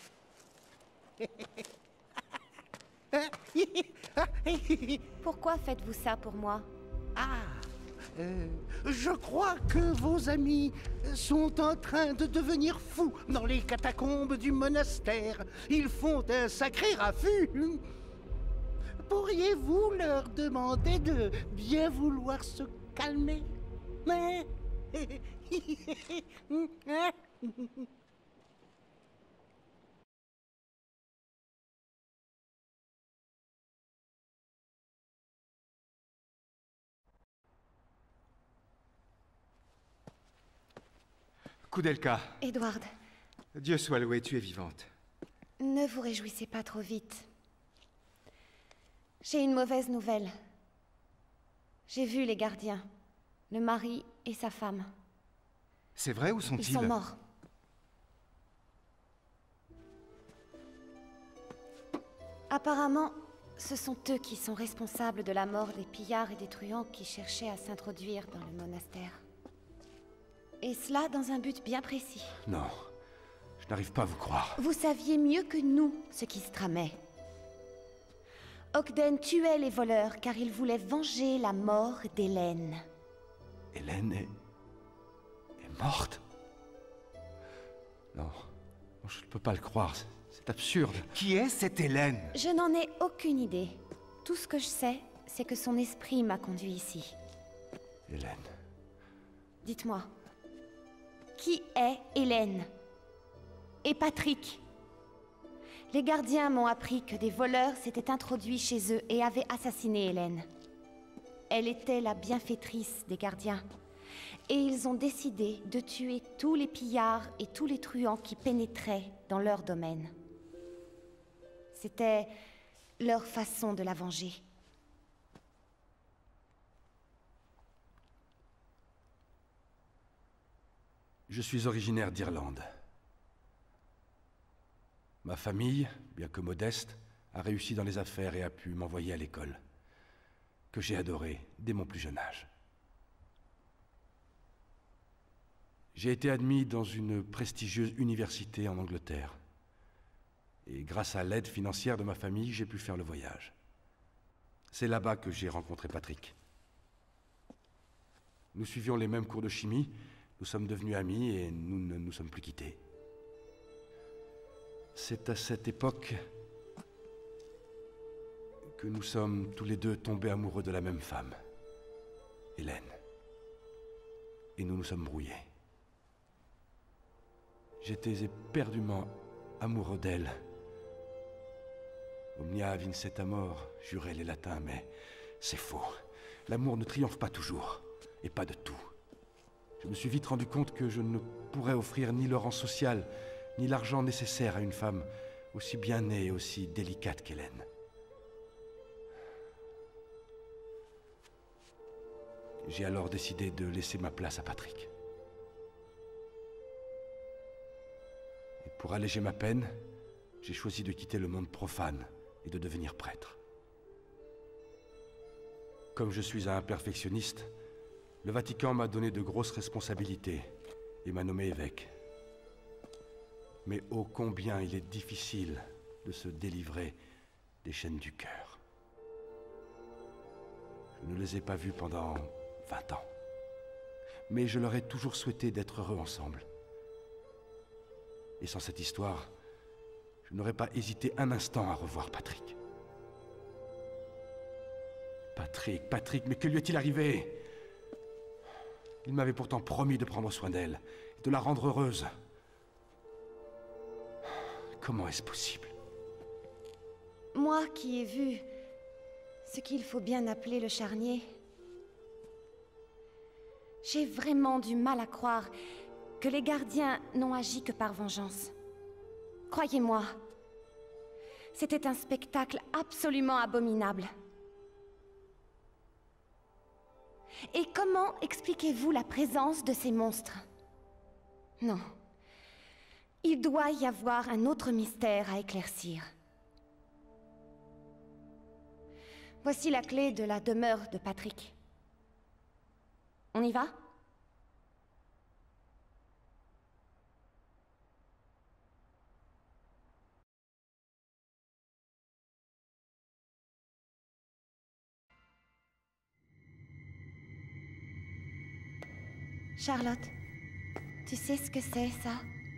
Pourquoi faites-vous ça pour moi? Ah, euh, je crois que vos amis sont en train de devenir fous dans les catacombes du monastère. Ils font un sacré raffut. Pourriez-vous leur demander de bien vouloir se calmer? Hein? Koudelka, Edward, Dieu soit loué, tu es vivante. ne vous réjouissez pas trop vite. J'ai une mauvaise nouvelle. J'ai vu les gardiens, le mari et sa femme. C'est vrai, où sont-ils? Ils sont morts. Apparemment, ce sont eux qui sont responsables de la mort des pillards et des truands qui cherchaient à s'introduire dans le monastère. Et cela dans un but bien précis. Non, je n'arrive pas à vous croire. Vous saviez mieux que nous ce qui se tramait. Ogden tuait les voleurs car il voulait venger la mort d'Hélène. Hélène est... est morte? Non, non, je ne peux pas le croire, c'est- c'est absurde. Qui est cette Hélène? Je n'en ai aucune idée. Tout ce que je sais, c'est que son esprit m'a conduit ici. Hélène... Dites-moi, qui est Hélène? Et Patrick? Les gardiens m'ont appris que des voleurs s'étaient introduits chez eux et avaient assassiné Hélène. Elle était la bienfaitrice des gardiens. Et ils ont décidé de tuer tous les pillards et tous les truands qui pénétraient dans leur domaine. C'était leur façon de la venger. Je suis originaire d'Irlande. Ma famille, bien que modeste, a réussi dans les affaires et a pu m'envoyer à l'école, que j'ai adorée dès mon plus jeune âge. J'ai été admis dans une prestigieuse université en Angleterre. Et grâce à l'aide financière de ma famille, j'ai pu faire le voyage. C'est là-bas que j'ai rencontré Patrick. Nous suivions les mêmes cours de chimie, nous sommes devenus amis et nous ne nous sommes plus quittés. C'est à cette époque que nous sommes tous les deux tombés amoureux de la même femme, Hélène. Et nous nous sommes brouillés. J'étais éperdument amoureux d'elle. Omnia vincet amor, juraient les latins, mais c'est faux. L'amour ne triomphe pas toujours, et pas de tout. Je me suis vite rendu compte que je ne pourrais offrir ni le rang social, ni l'argent nécessaire à une femme aussi bien née et aussi délicate qu'Hélène. J'ai alors décidé de laisser ma place à Patrick. Et pour alléger ma peine, j'ai choisi de quitter le monde profane et de devenir prêtre. Comme je suis un perfectionniste, le Vatican m'a donné de grosses responsabilités et m'a nommé évêque. Mais ô combien il est difficile de se délivrer des chaînes du cœur. Je ne les ai pas vus pendant vingt ans. Mais je leur ai toujours souhaité d'être heureux ensemble. Et sans cette histoire, je n'aurais pas hésité un instant à revoir Patrick. Patrick, Patrick, mais que lui est-il arrivé? Il m'avait pourtant promis de prendre soin d'elle, de la rendre heureuse. Comment est-ce possible? Moi qui ai vu ce qu'il faut bien appeler le charnier, j'ai vraiment du mal à croire que les gardiens n'ont agi que par vengeance. Croyez-moi, c'était un spectacle absolument abominable. Et comment expliquez-vous la présence de ces monstres? Non. Il doit y avoir un autre mystère à éclaircir. Voici la clé de la demeure de Patrick. On y va? Charlotte, tu sais ce que c'est, ça?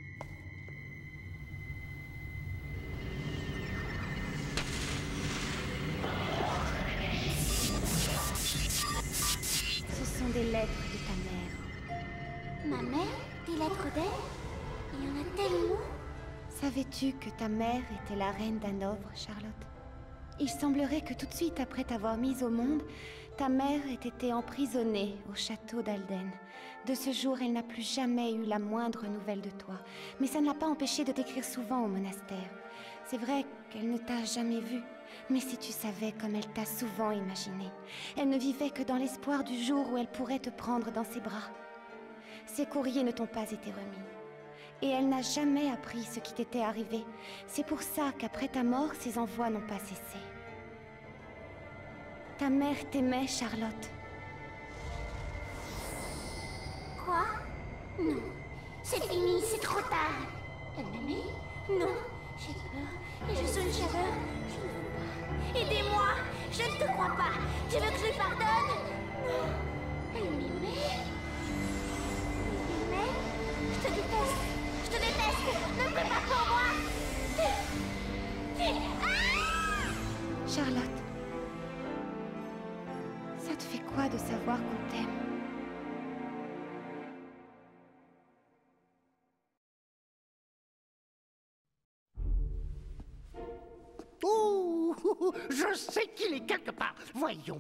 Ce sont des lettres de ta mère. Ma mère? Des lettres d'elle? Il y en a tellement? Savais-tu que ta mère était la reine d'Hanovre, Charlotte? Il semblerait que tout de suite après t'avoir mise au monde, ta mère ait été emprisonnée au château d'Alden. De ce jour, elle n'a plus jamais eu la moindre nouvelle de toi. Mais ça ne l'a pas empêchée de t'écrire souvent au monastère. C'est vrai qu'elle ne t'a jamais vu, mais si tu savais comme elle t'a souvent imaginé. Elle ne vivait que dans l'espoir du jour où elle pourrait te prendre dans ses bras. Ses courriers ne t'ont pas été remis. Et elle n'a jamais appris ce qui t'était arrivé. C'est pour ça qu'après ta mort, ses envois n'ont pas cessé. Ta mère t'aimait, Charlotte. Quoi? Non. C'est fini, c'est trop tard. Elle m'aimait? Non. J'ai peur. Et je sens une chaleur. Je ne veux pas. Aidez-moi. Je ne te crois pas. Tu veux que je lui pardonne? Non. Elle m'aimait. Elle m'aimait. Je te déteste. Je te déteste. Ne me fais pas pour moi. Ah! Charlotte. Ça te fait quoi de savoir qu'on t'aime? Oh, je sais qu'il est quelque part. Voyons.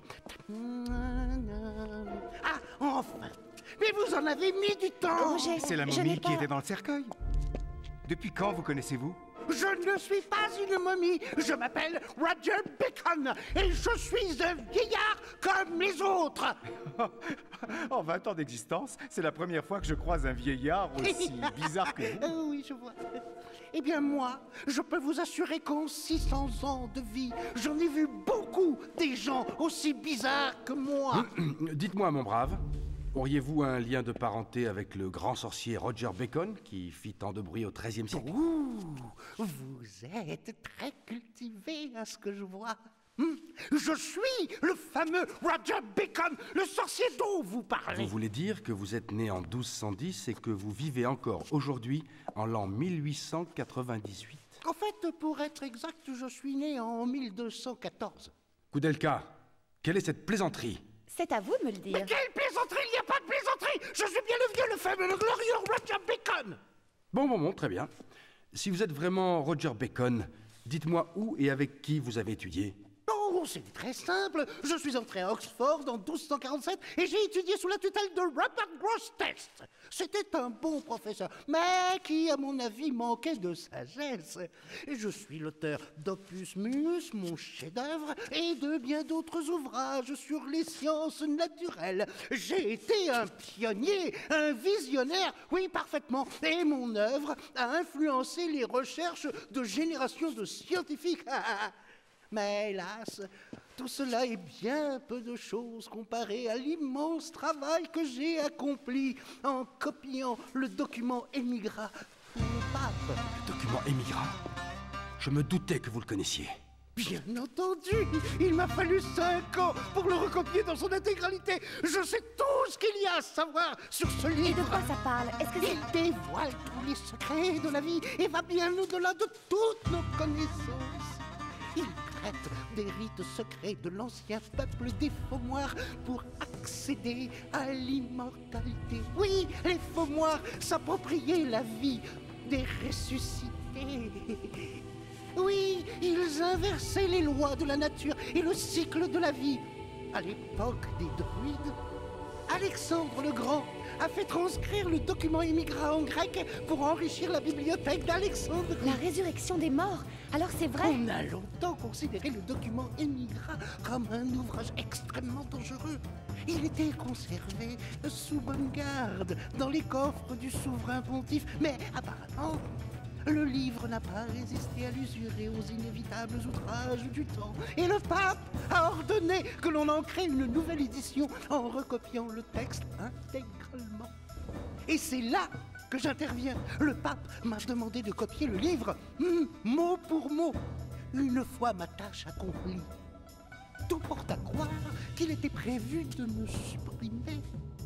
Ah, enfin. Mais vous en avez mis du temps. Roger, C'est la je n'ai momie pas... qui était dans le cercueil. Depuis quand vous connaissez-vous? Je ne suis pas une momie. Je m'appelle Roger Bacon et je suis un vieillard comme les autres. En vingt ans d'existence, c'est la première fois que je croise un vieillard aussi bizarre que vous. Euh, oui, je vois. Eh bien, moi, je peux vous assurer qu'en six cents ans de vie, j'en ai vu beaucoup des gens aussi bizarres que moi. Dites-moi, mon brave, auriez-vous un lien de parenté avec le grand sorcier Roger Bacon, qui fit tant de bruit au treizième siècle? Ouh, vous êtes très cultivé à ce que je vois. Hmm, je suis le fameux Roger Bacon, le sorcier dont vous parlez. Vous voulez dire que vous êtes né en douze cent dix et que vous vivez encore aujourd'hui en l'an mille huit cent quatre-vingt-dix-huit? En fait, pour être exact, je suis né en mille deux cent quatorze. Koudelka, quelle est cette plaisanterie? C'est à vous de me le dire. Mais quelle plaisanterie? Il n'y a pas de plaisanterie. Je suis bien le vieux, le fameux, le glorieux Roger Bacon. Bon, bon, bon, très bien. Si vous êtes vraiment Roger Bacon, dites-moi où et avec qui vous avez étudié. Oh, Oh, c'est très simple. Je suis entré à Oxford en douze cent quarante-sept et j'ai étudié sous la tutelle de Robert Grosseteste. C'était un bon professeur, mais qui, à mon avis, manquait de sagesse. Je suis l'auteur d'Opus Mus, mon chef-d'œuvre, et de bien d'autres ouvrages sur les sciences naturelles. J'ai été un pionnier, un visionnaire, oui, parfaitement. Et mon œuvre a influencé les recherches de générations de scientifiques. Mais hélas, tout cela est bien peu de choses comparé à l'immense travail que j'ai accompli en copiant le document Émigrat pour le pape. Le document Émigrat? Je me doutais que vous le connaissiez. Bien entendu, il m'a fallu cinq ans pour le recopier dans son intégralité. Je sais tout ce qu'il y a à savoir sur ce livre. Et de quoi ça parle? Est-ce que il dévoile tous les secrets de la vie et va bien au-delà de toutes nos connaissances. Il traite des rites secrets de l'ancien peuple des Faumoirs pour accéder à l'immortalité. Oui, les Faumoirs s'appropriaient la vie des ressuscités. Oui, ils inversaient les lois de la nature et le cycle de la vie. À l'époque des druides, Alexandre le Grand a fait transcrire le document Émigrat en grec pour enrichir la bibliothèque d'Alexandre. La résurrection des morts? Alors c'est vrai? On a longtemps considéré le document Émigrat comme un ouvrage extrêmement dangereux. Il était conservé sous bonne garde dans les coffres du souverain pontife, mais apparemment, le livre n'a pas résisté à l'usure et aux inévitables outrages du temps. Et le pape a ordonné que l'on en crée une nouvelle édition en recopiant le texte intégralement. Et c'est là que j'interviens. Le pape m'a demandé de copier le livre, mm, mot pour mot, une fois ma tâche accomplie. Tout porte à croire qu'il était prévu de me supprimer.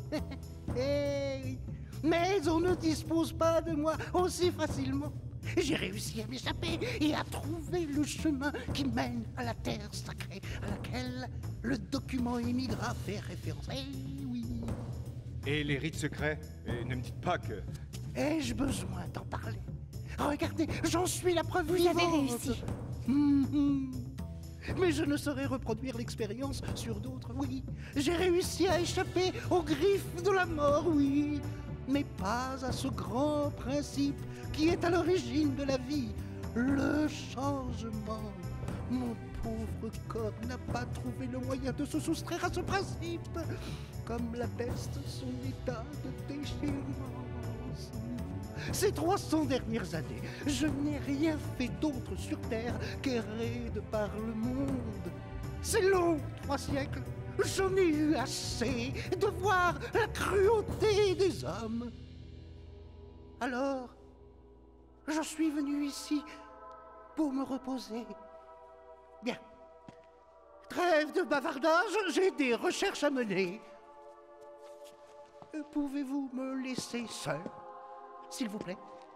Eh oui. Mais on ne dispose pas de moi aussi facilement. J'ai réussi à m'échapper et à trouver le chemin qui mène à la terre sacrée à laquelle le document Émigrat fait référence. Eh oui. Et les rites secrets? Et ne me dites pas que... Ai-je besoin d'en parler? Regardez, j'en suis la preuve Vous vivante. avez réussi. Mmh. Mais je ne saurais reproduire l'expérience sur d'autres, oui. J'ai réussi à échapper aux griffes de la mort, oui. Mais pas à ce grand principe qui est à l'origine de la vie, le changement. Mon pauvre corps n'a pas trouvé le moyen de se soustraire à ce principe, comme la peste son état de déchéance. Ces trois cents dernières années, je n'ai rien fait d'autre sur Terre qu'errer de par le monde. C'est long, trois siècles. J'en ai eu assez de voir la cruauté des hommes. Alors, je suis venu ici pour me reposer. Bien. Trêve de bavardage, j'ai des recherches à mener. Pouvez-vous me laisser seul, s'il vous plaît?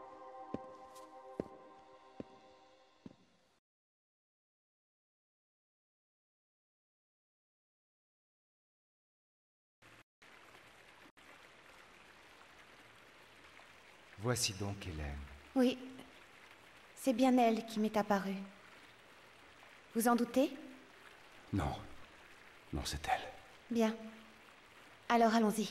Voici donc Hélène. Oui, c'est bien elle qui m'est apparue. Vous en doutez? Non. Non, c'est elle. Bien. Alors allons-y.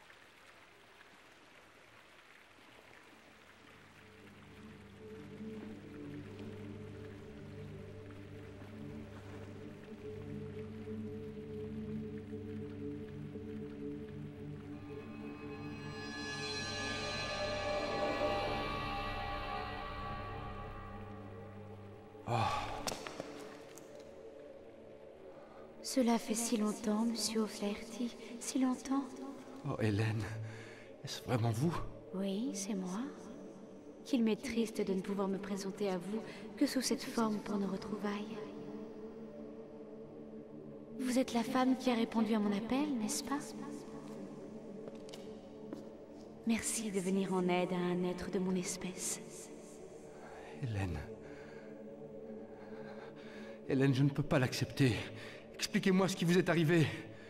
Cela fait si longtemps, monsieur O'Flaherty, si longtemps. Oh, Hélène, est-ce vraiment vous? Oui, c'est moi. Qu'il m'est triste de ne pouvoir me présenter à vous que sous cette forme pour nos retrouvailles. Vous êtes la femme qui a répondu à mon appel, n'est-ce pas? Merci de venir en aide à un être de mon espèce. Hélène... Hélène, je ne peux pas l'accepter. Expliquez-moi ce qui vous est arrivé.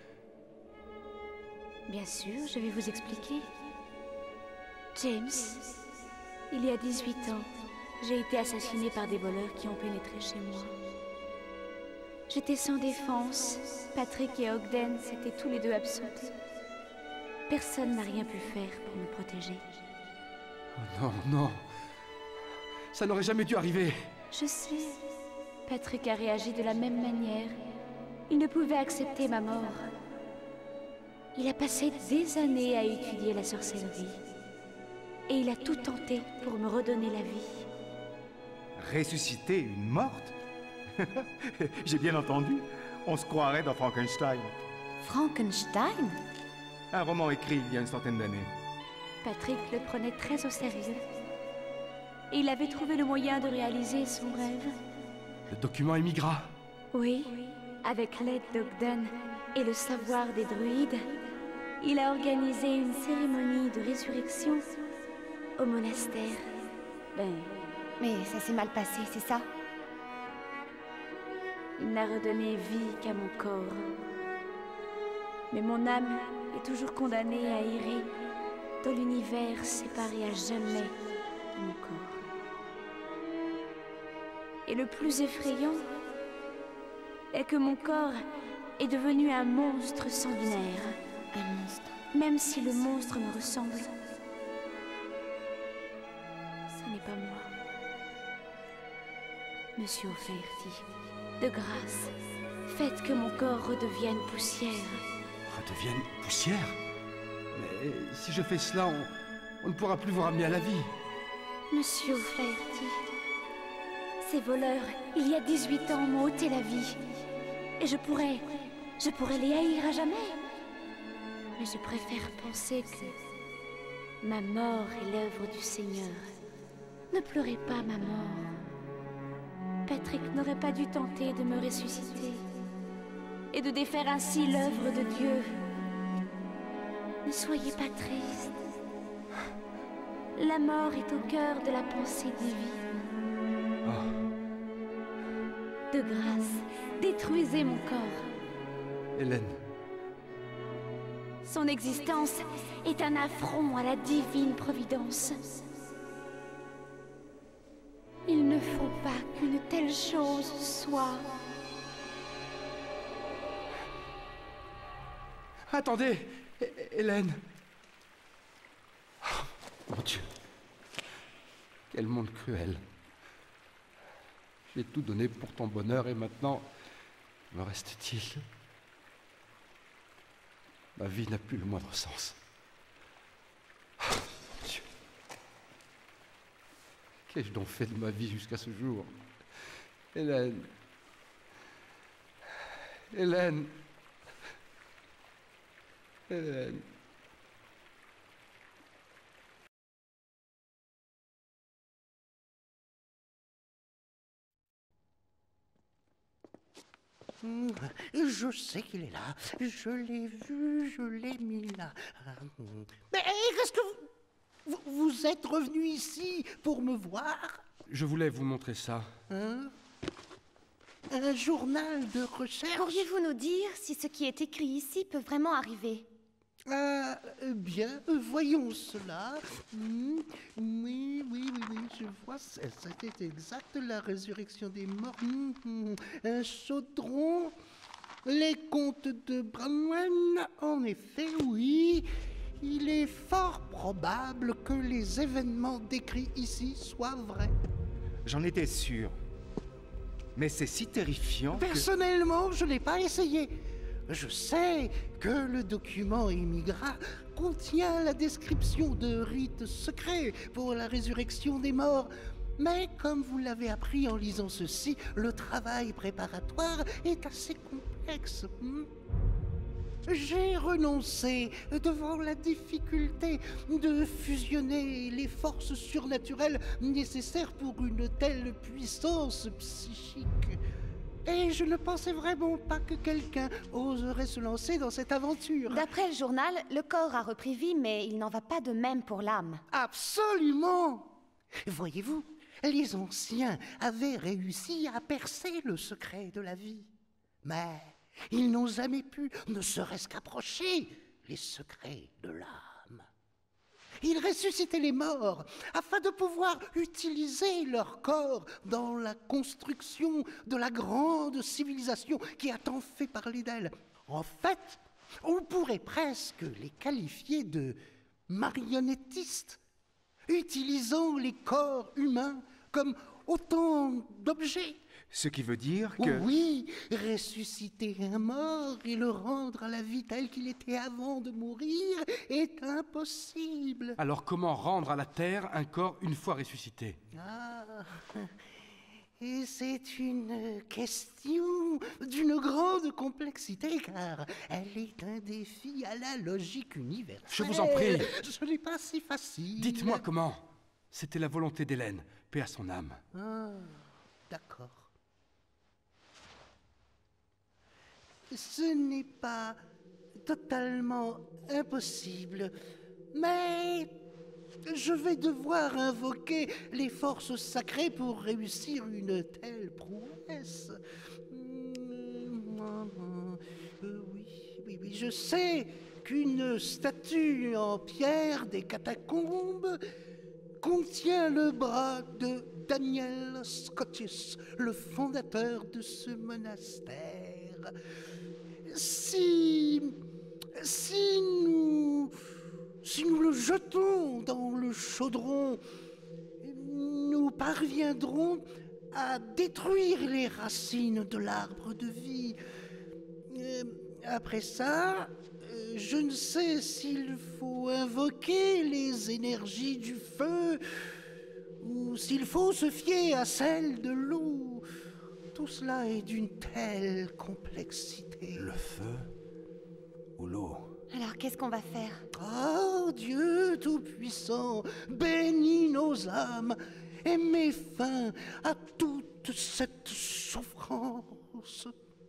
Bien sûr, je vais vous expliquer. James, il y a dix-huit ans, j'ai été assassinée par des voleurs qui ont pénétré chez moi. J'étais sans défense. Patrick et Ogden s'étaient tous les deux absorbés. Personne n'a rien pu faire pour me protéger. Oh non, non. Ça n'aurait jamais dû arriver. Je sais. Patrick a réagi de la même manière. Il ne pouvait accepter ma mort. Il a passé des années à étudier la sorcellerie. Et il a tout tenté pour me redonner la vie. Ressusciter une morte? J'ai bien entendu. On se croirait dans Frankenstein. Frankenstein? Un roman écrit il y a une centaine d'années. Patrick le prenait très au sérieux. Et il avait trouvé le moyen de réaliser son rêve. Le document émigra. Oui, avec l'aide d'Ogden et le savoir des druides, il a organisé une cérémonie de résurrection au monastère. Ben, mais ça s'est mal passé, c'est ça? Il n'a redonné vie qu'à mon corps. Mais mon âme est toujours condamnée à errer dans l'univers séparé à jamais de mon corps. Et le plus effrayant est que mon corps est devenu un monstre sanguinaire. Un monstre? Même si le monstre me ressemble, ce n'est pas moi. Monsieur O'Flaherty, de grâce, faites que mon corps redevienne poussière. Redevienne poussière? Mais si je fais cela, on, on ne pourra plus vous ramener à la vie. Monsieur O'Flaherty, ces voleurs, il y a dix-huit ans, m'ont ôté la vie. Et je pourrais... je pourrais les haïr à jamais. Mais je préfère penser que ma mort est l'œuvre du Seigneur. Ne pleurez pas ma mort. Patrick n'aurait pas dû tenter de me ressusciter et de défaire ainsi l'œuvre de Dieu. Ne soyez pas triste. La mort est au cœur de la pensée divine. Oh. De grâce, détruisez mon corps. Hélène. Son existence est un affront à la divine providence. Il ne faut pas qu'une telle chose soit. Attendez, H- Hélène. Oh, mon Dieu. Quel monde cruel. J'ai tout donné pour ton bonheur et maintenant, me reste-t-il? Ma vie n'a plus le moindre sens. Oh, mon Dieu. Qu'ai-je donc fait de ma vie jusqu'à ce jour? Hélène. Hélène. Hélène. Je sais qu'il est là. Je l'ai vu, je l'ai mis là. Mais qu'est-ce que vous... vous... Vous êtes revenu ici pour me voir? Je voulais vous montrer ça. Hein? Un journal de recherche? Pourriez-vous nous dire si ce qui est écrit ici peut vraiment arriver? Ah, bien, voyons cela. Hmm, oui, oui, oui, oui, je vois, c'était exact, la résurrection des morts. Hmm, hmm, un chaudron, les contes de Branwen, en effet, oui. Il est fort probable que les événements décrits ici soient vrais. J'en étais sûr. Mais c'est si terrifiant que... Personnellement, je n'ai pas essayé. Je sais que le document émigra contient la description de rites secrets pour la résurrection des morts. Mais comme vous l'avez appris en lisant ceci, le travail préparatoire est assez complexe. Hmm? J'ai renoncé devant la difficulté de fusionner les forces surnaturelles nécessaires pour une telle puissance psychique. Et je ne pensais vraiment pas que quelqu'un oserait se lancer dans cette aventure. D'après le journal, le corps a repris vie, mais il n'en va pas de même pour l'âme. Absolument! Voyez-vous, les anciens avaient réussi à percer le secret de la vie. Mais ils n'ont jamais pu, ne serait-ce qu'approcher les secrets de l'âme. Il ressuscitait les morts afin de pouvoir utiliser leur corps dans la construction de la grande civilisation qui a tant fait parler d'elle. En fait, on pourrait presque les qualifier de marionnettistes, utilisant les corps humains comme autant d'objets. Ce qui veut dire que... Oh oui, ressusciter un mort et le rendre à la vie telle qu'il était avant de mourir est impossible. Alors comment rendre à la Terre un corps une fois ressuscité? Ah, et c'est une question d'une grande complexité, car elle est un défi à la logique universelle. Je vous en prie. Ce n'est pas si facile. Dites-moi comment. C'était la volonté d'Hélène, paix à son âme. Ah, d'accord. Ce n'est pas totalement impossible, mais je vais devoir invoquer les forces sacrées pour réussir une telle prouesse. Oui, oui, oui, je sais qu'une statue en pierre des catacombes contient le bras de Daniel Scotius, le fondateur de ce monastère. Si... si nous... si nous le jetons dans le chaudron, nous parviendrons à détruire les racines de l'arbre de vie. Après ça, je ne sais s'il faut invoquer les énergies du feu ou s'il faut se fier à celles de l'eau. Tout cela est d'une telle complexité. Le feu ou l'eau? Alors, qu'est-ce qu'on va faire? Oh, Dieu Tout-Puissant, bénis nos âmes et mets fin à toute cette souffrance.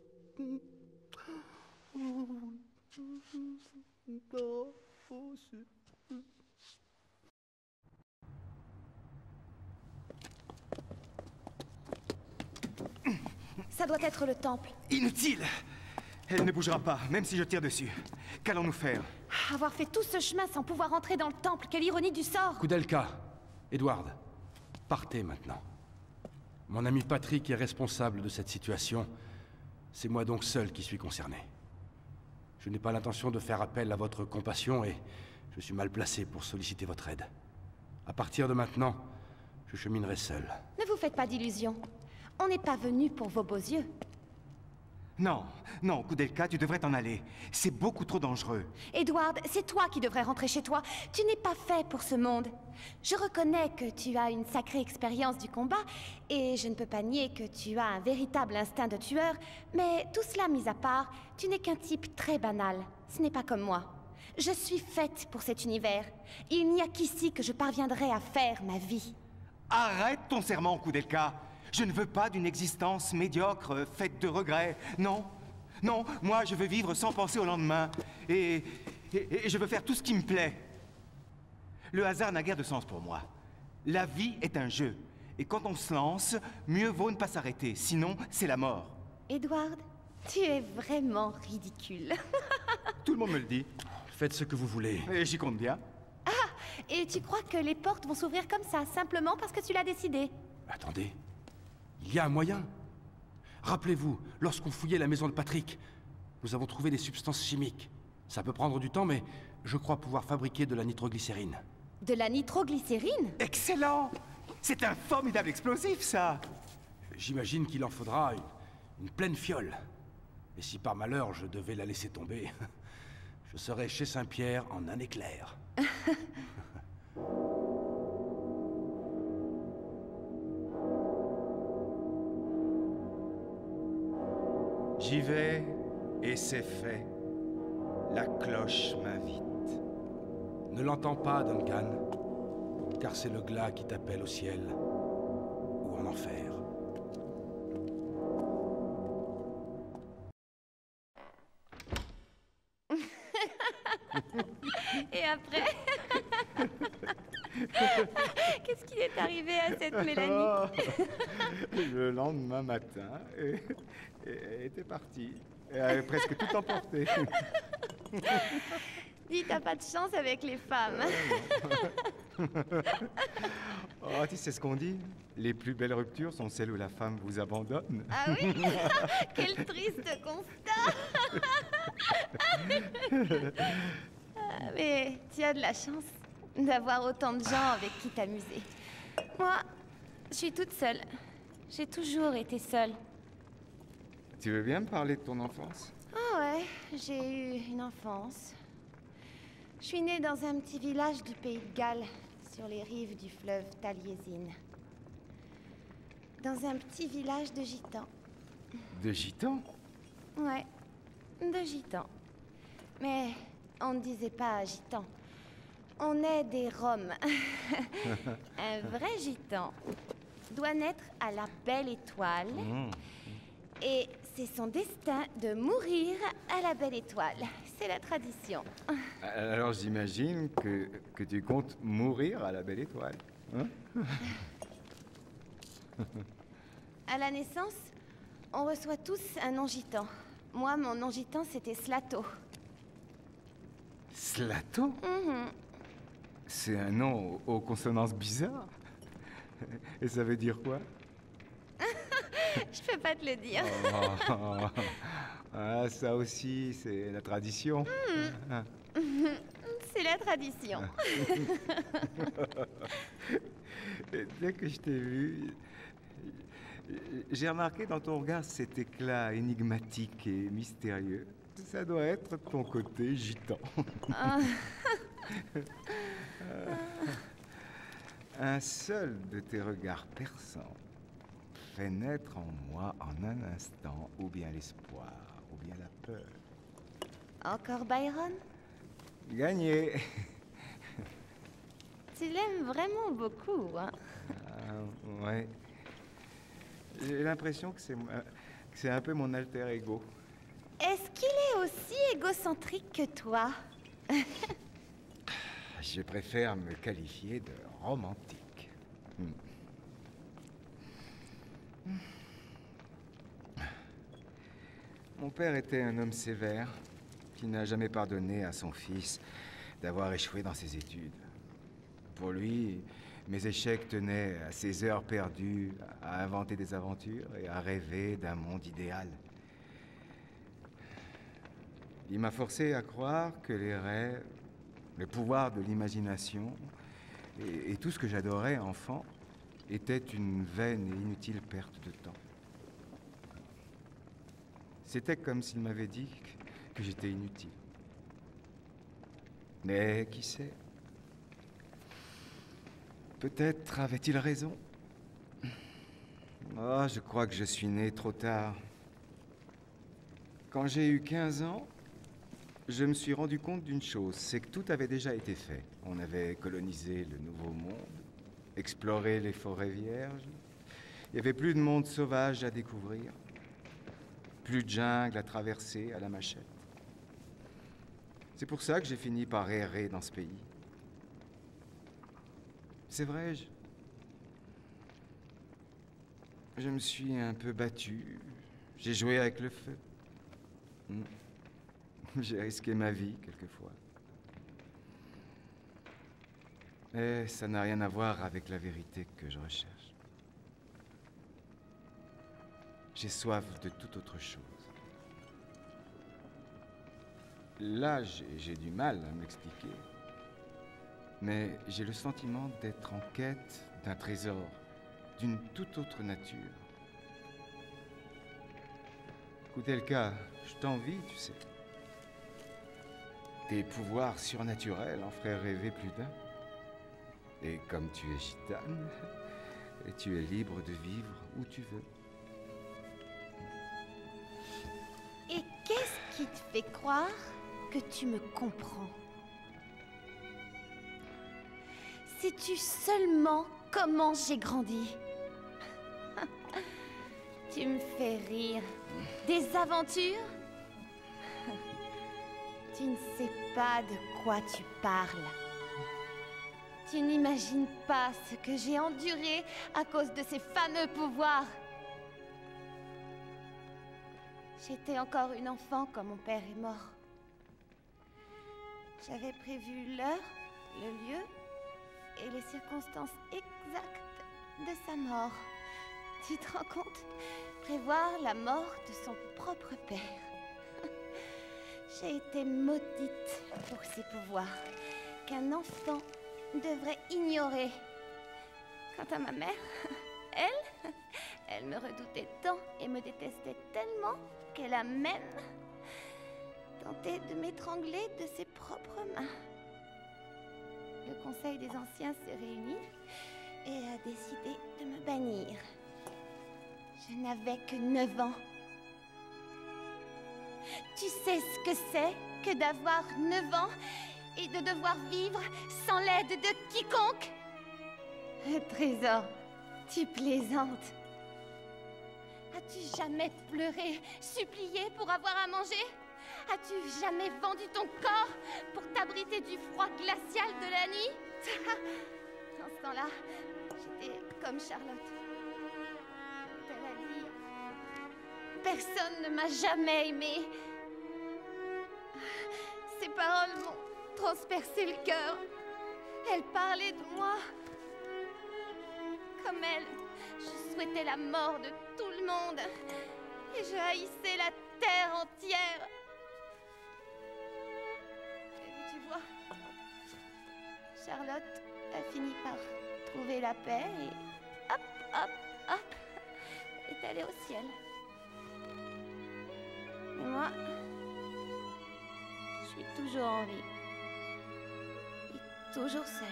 Ça doit être le temple. Inutile! Elle ne bougera pas, même si je tire dessus. Qu'allons-nous faire? Avoir fait tout ce chemin sans pouvoir entrer dans le temple, quelle ironie du sort! Koudelka, Edward, partez maintenant. Mon ami Patrick est responsable de cette situation. C'est moi donc seul qui suis concerné. Je n'ai pas l'intention de faire appel à votre compassion et je suis mal placé pour solliciter votre aide. À partir de maintenant, je cheminerai seul. Ne vous faites pas d'illusions. On n'est pas venu pour vos beaux yeux. Non, non, Koudelka, tu devrais t'en aller. C'est beaucoup trop dangereux. Edward, c'est toi qui devrais rentrer chez toi. Tu n'es pas fait pour ce monde. Je reconnais que tu as une sacrée expérience du combat, et je ne peux pas nier que tu as un véritable instinct de tueur, mais tout cela mis à part, tu n'es qu'un type très banal. Ce n'est pas comme moi. Je suis faite pour cet univers. Il n'y a qu'ici que je parviendrai à faire ma vie. Arrête ton serment, Koudelka. Je ne veux pas d'une existence médiocre, faite de regrets. Non, non, moi je veux vivre sans penser au lendemain. Et, et, et je veux faire tout ce qui me plaît. Le hasard n'a guère de sens pour moi. La vie est un jeu. Et quand on se lance, mieux vaut ne pas s'arrêter. Sinon, c'est la mort. Edward, tu es vraiment ridicule. Tout le monde me le dit. Faites ce que vous voulez. Et j'y compte bien. Ah, et tu crois que les portes vont s'ouvrir comme ça, simplement parce que tu l'as décidé? Attendez. Il y a un moyen. Rappelez-vous, lorsqu'on fouillait la maison de Patrick, nous avons trouvé des substances chimiques. Ça peut prendre du temps, mais je crois pouvoir fabriquer de la nitroglycérine. De la nitroglycérine? Excellent! C'est un formidable explosif, ça! J'imagine qu'il en faudra une, une pleine fiole. Et si par malheur je devais la laisser tomber, je serais chez Saint-Pierre en un éclair. J'y vais, et c'est fait. La cloche m'invite. Ne l'entends pas, Duncan, car c'est le glas qui t'appelle au ciel ou en enfer. Et après? Qu'est-ce qui est arrivé à cette Mélanie? Le lendemain matin, elle était partie. Elle avait presque tout emporté. Dis, t'as pas de chance avec les femmes. Oh, tu sais ce qu'on dit? Les plus belles ruptures sont celles où la femme vous abandonne. Ah oui? Quel triste constat. Ah, mais tu as de la chance d'avoir autant de gens avec qui t'amuser. Moi, je suis toute seule. J'ai toujours été seule. Tu veux bien me parler de ton enfance? Ah ouais, j'ai eu une enfance. Je suis née dans un petit village du pays de Galles, sur les rives du fleuve Taliesin. Dans un petit village de gitans. De gitans? Ouais, de gitans. Mais on ne disait pas gitans. On est des Roms. Un vrai gitan doit naître à la Belle Étoile. Mmh. Et c'est son destin de mourir à la Belle Étoile. C'est la tradition. Alors j'imagine que, que tu comptes mourir à la Belle Étoile. Hein? À la naissance, on reçoit tous un nom gitan. Moi, mon nom gitan, c'était Slato. Slato? Mmh. C'est un nom aux, aux consonances bizarres. Et ça veut dire quoi? Je peux pas te le dire. Oh, ah, ça aussi, c'est la tradition. Mmh. C'est la tradition. Dès que je t'ai vu, j'ai remarqué dans ton regard cet éclat énigmatique et mystérieux. Ça doit être ton côté gitan. Ah. Un seul de tes regards perçants fait naître en moi en un instant ou bien l'espoir, ou bien la peur. Encore Byron? Gagné. Tu l'aimes vraiment beaucoup, hein? Ah, ouais. J'ai l'impression que c'est, que c'est un peu mon alter ego. Est-ce qu'il est aussi égocentrique que toi? Je préfère me qualifier de romantique. Hmm. Mon père était un homme sévère qui n'a jamais pardonné à son fils d'avoir échoué dans ses études. Pour lui, mes échecs tenaient à ses heures perdues à inventer des aventures et à rêver d'un monde idéal. Il m'a forcé à croire que les rêves, le pouvoir de l'imagination et, et tout ce que j'adorais enfant était une vaine et inutile perte de temps. C'était comme s'il m'avait dit que, que j'étais inutile. Mais qui sait? Peut-être avait-il raison. Oh, je crois que je suis né trop tard. Quand j'ai eu quinze ans, je me suis rendu compte d'une chose, c'est que tout avait déjà été fait. On avait colonisé le Nouveau Monde, exploré les forêts vierges. Il n'y avait plus de monde sauvage à découvrir, plus de jungle à traverser à la machette. C'est pour ça que j'ai fini par errer dans ce pays. C'est vrai, je... je me suis un peu battu. J'ai joué avec le feu. Hmm. J'ai risqué ma vie, quelquefois. Et ça n'a rien à voir avec la vérité que je recherche. J'ai soif de toute autre chose. Là, j'ai, j'ai du mal à m'expliquer. Mais j'ai le sentiment d'être en quête d'un trésor, d'une toute autre nature. Koudelka, je t'envie, tu sais. Tes pouvoirs surnaturels en feraient rêver plus d'un. Et comme tu es gitane, tu es libre de vivre où tu veux. Et qu'est-ce qui te fait croire que tu me comprends? Sais-tu seulement comment j'ai grandi? Tu me fais rire. Des aventures? Tu ne sais pas de quoi tu parles. Tu n'imagines pas ce que j'ai enduré à cause de ces fameux pouvoirs. J'étais encore une enfant quand mon père est mort. J'avais prévu l'heure, le lieu et les circonstances exactes de sa mort. Tu te rends compte? Prévoir la mort de son propre père. J'ai été maudite pour ces pouvoirs qu'un enfant devrait ignorer. Quant à ma mère, elle, elle me redoutait tant et me détestait tellement qu'elle a même tenté de m'étrangler de ses propres mains. Le conseil des anciens s'est réuni et a décidé de me bannir. Je n'avais que neuf ans. Tu sais ce que c'est que d'avoir neuf ans et de devoir vivre sans l'aide de quiconque? Trésor, tu plaisantes. As-tu jamais pleuré, supplié pour avoir à manger? As-tu jamais vendu ton corps pour t'abriter du froid glacial de la nuit? Dans ce temps-là, j'étais comme Charlotte. Elle a dit... Personne ne m'a jamais aimée. Ces paroles m'ont transpercé le cœur. Elle parlait de moi. Comme elle, je souhaitais la mort de tout le monde. Et je haïssais la terre entière. Et tu vois, Charlotte a fini par trouver la paix et hop, hop, hop, est allée au ciel. Et moi, je suis toujours en vie. Et toujours seule.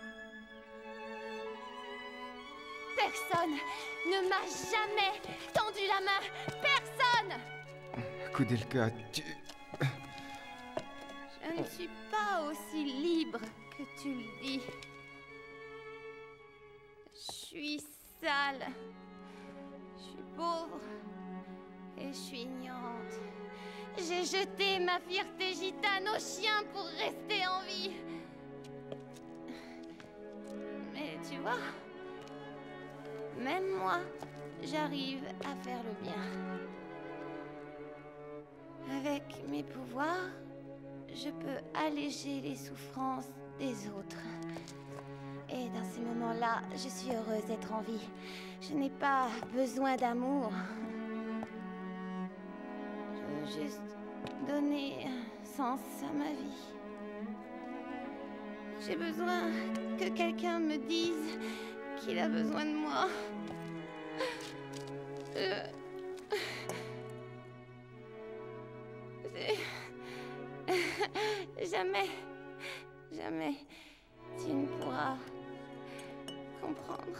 Personne ne m'a jamais tendu la main. Personne! Koudelka, tu... Je ne suis pas aussi libre que tu le dis. Je suis sale. Je suis pauvre. Et je suis ignorante. J'ai jeté ma fierté gitane au chien pour rester en vie. Mais tu vois, même moi, j'arrive à faire le bien. Avec mes pouvoirs, je peux alléger les souffrances des autres. Et dans ces moments-là, je suis heureuse d'être en vie. Je n'ai pas besoin d'amour. Je veux juste donner un sens à ma vie. J'ai besoin que quelqu'un me dise qu'il a besoin de moi. Je... Jamais, jamais, tu ne pourras comprendre.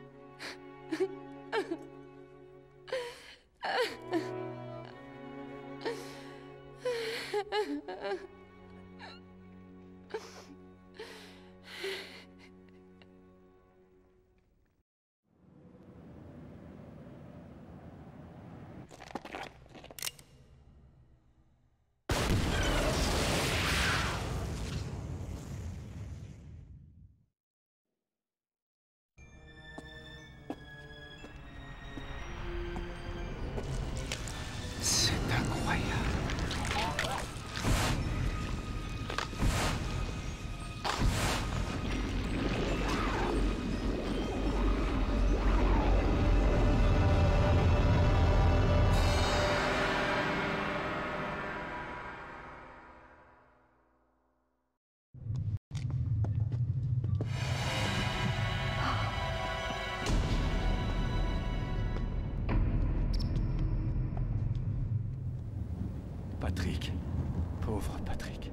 C'est incroyable. Patrick. Pauvre Patrick.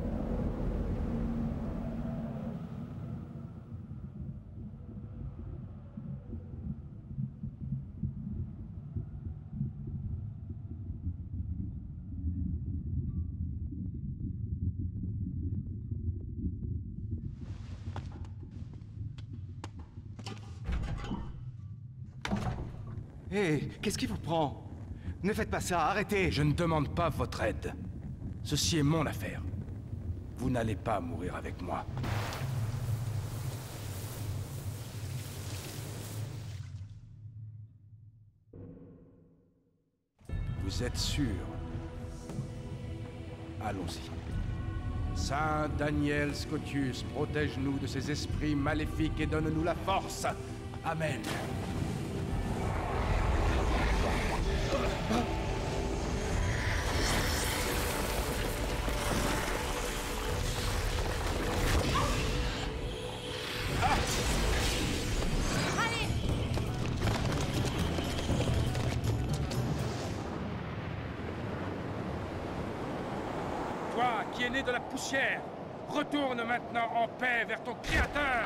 Hé, hey, qu'est-ce qui vous prend? Ne faites pas ça, arrêtez! Je ne demande pas votre aide. Ceci est mon affaire. Vous n'allez pas mourir avec moi. Vous êtes sûr? Allons-y. Saint Daniel Scotius, protège-nous de ces esprits maléfiques et donne-nous la force. Amen. Toi qui es né de la poussière, retourne maintenant en paix vers ton Créateur.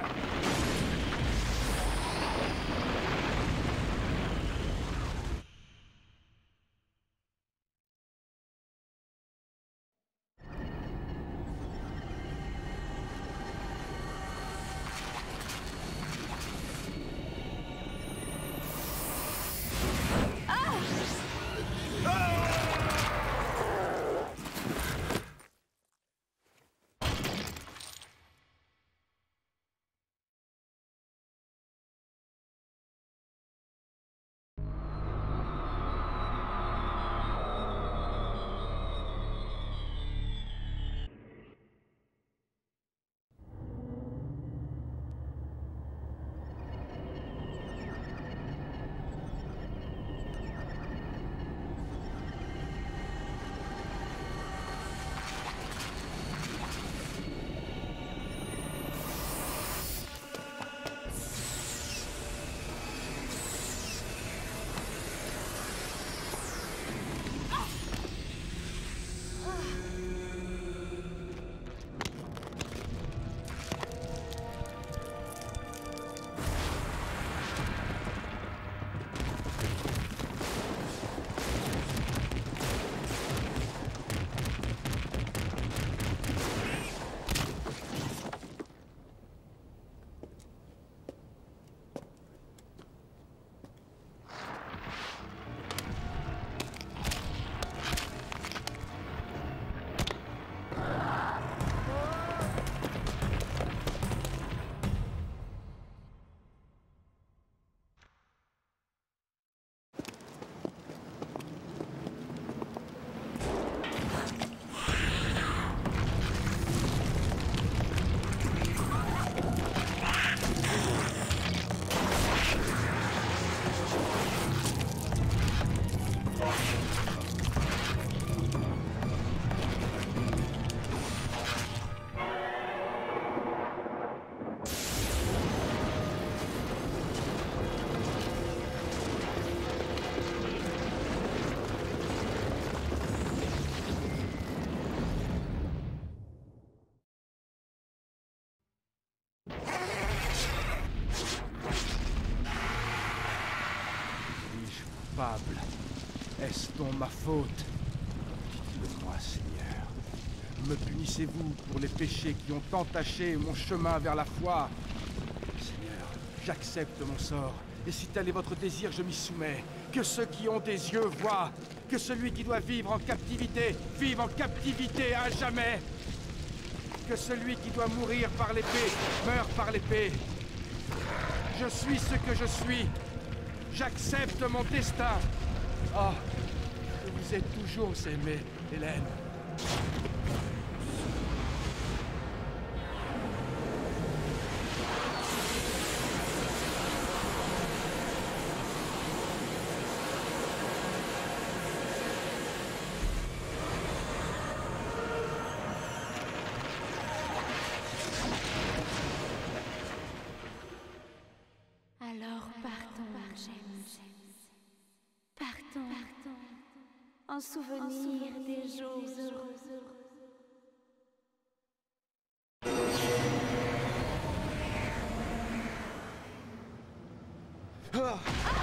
Est-ce donc ma faute? Dites-le-moi, Seigneur. Me punissez-vous pour les péchés qui ont entaché mon chemin vers la foi? Seigneur, j'accepte mon sort, et si tel est votre désir, je m'y soumets. Que ceux qui ont des yeux voient, que celui qui doit vivre en captivité, vive en captivité à jamais. Que celui qui doit mourir par l'épée, meure par l'épée. Je suis ce que je suis. J'accepte mon destin. Oh, je vous ai toujours aimé, Hélène. Alors partons, James. Partons, en souvenir des jours heureux. Ah!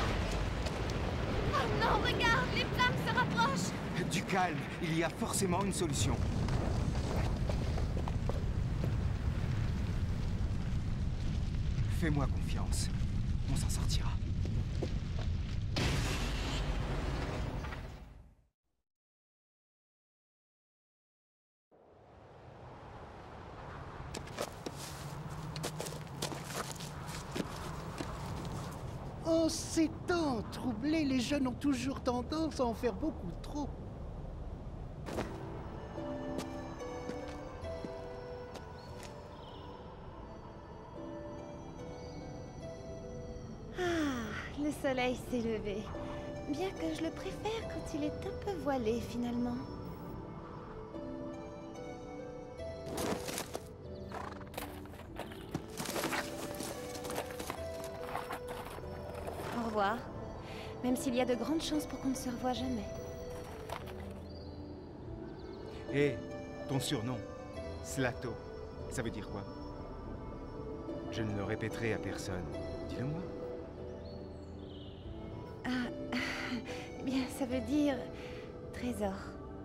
Oh non, regarde, les flammes se rapprochent! Du calme, il y a forcément une solution. Fais-moi confiance, on s'en sortira. En ces temps troublés, les jeunes ont toujours tendance à en faire beaucoup trop. Le soleil s'est levé. Bien que je le préfère quand il est un peu voilé, finalement. Au revoir. Même s'il y a de grandes chances pour qu'on ne se revoie jamais. Hé, ton surnom, Slato, ça veut dire quoi? Je ne le répéterai à personne. Dis-le-moi. Ah, bien, ça veut dire trésor.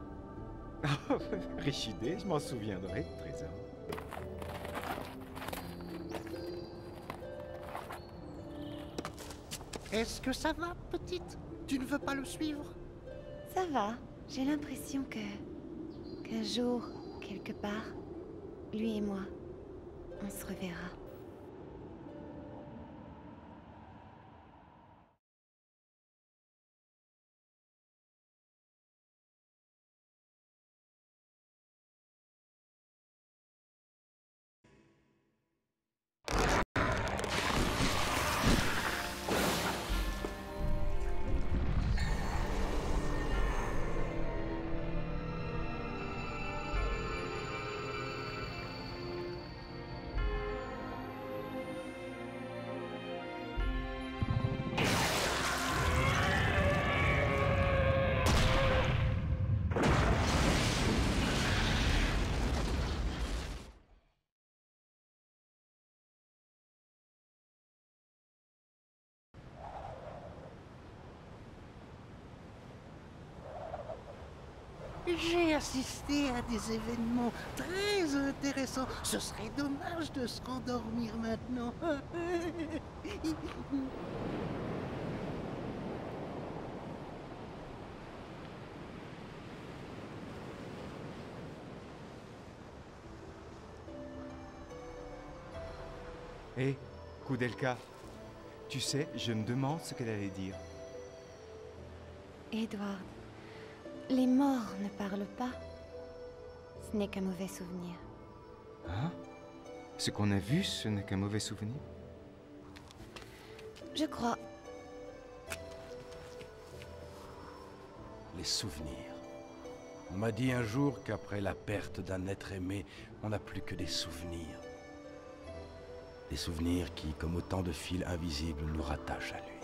Riche idée, je m'en souviendrai, trésor. Est-ce que ça va, petite? Tu ne veux pas le suivre? Ça va. J'ai l'impression que... qu'un jour, quelque part, lui et moi, on se reverra. J'ai assisté à des événements très intéressants. Ce serait dommage de se rendormir maintenant. Hé, Koudelka, tu sais, je me demande ce qu'elle allait dire. Edward, les morts ne parlent pas. Ce n'est qu'un mauvais souvenir. Hein? Ce qu'on a vu, ce n'est qu'un mauvais souvenir? Je crois. Les souvenirs. On m'a dit un jour qu'après la perte d'un être aimé, on n'a plus que des souvenirs. Des souvenirs qui, comme autant de fils invisibles, nous rattachent à lui.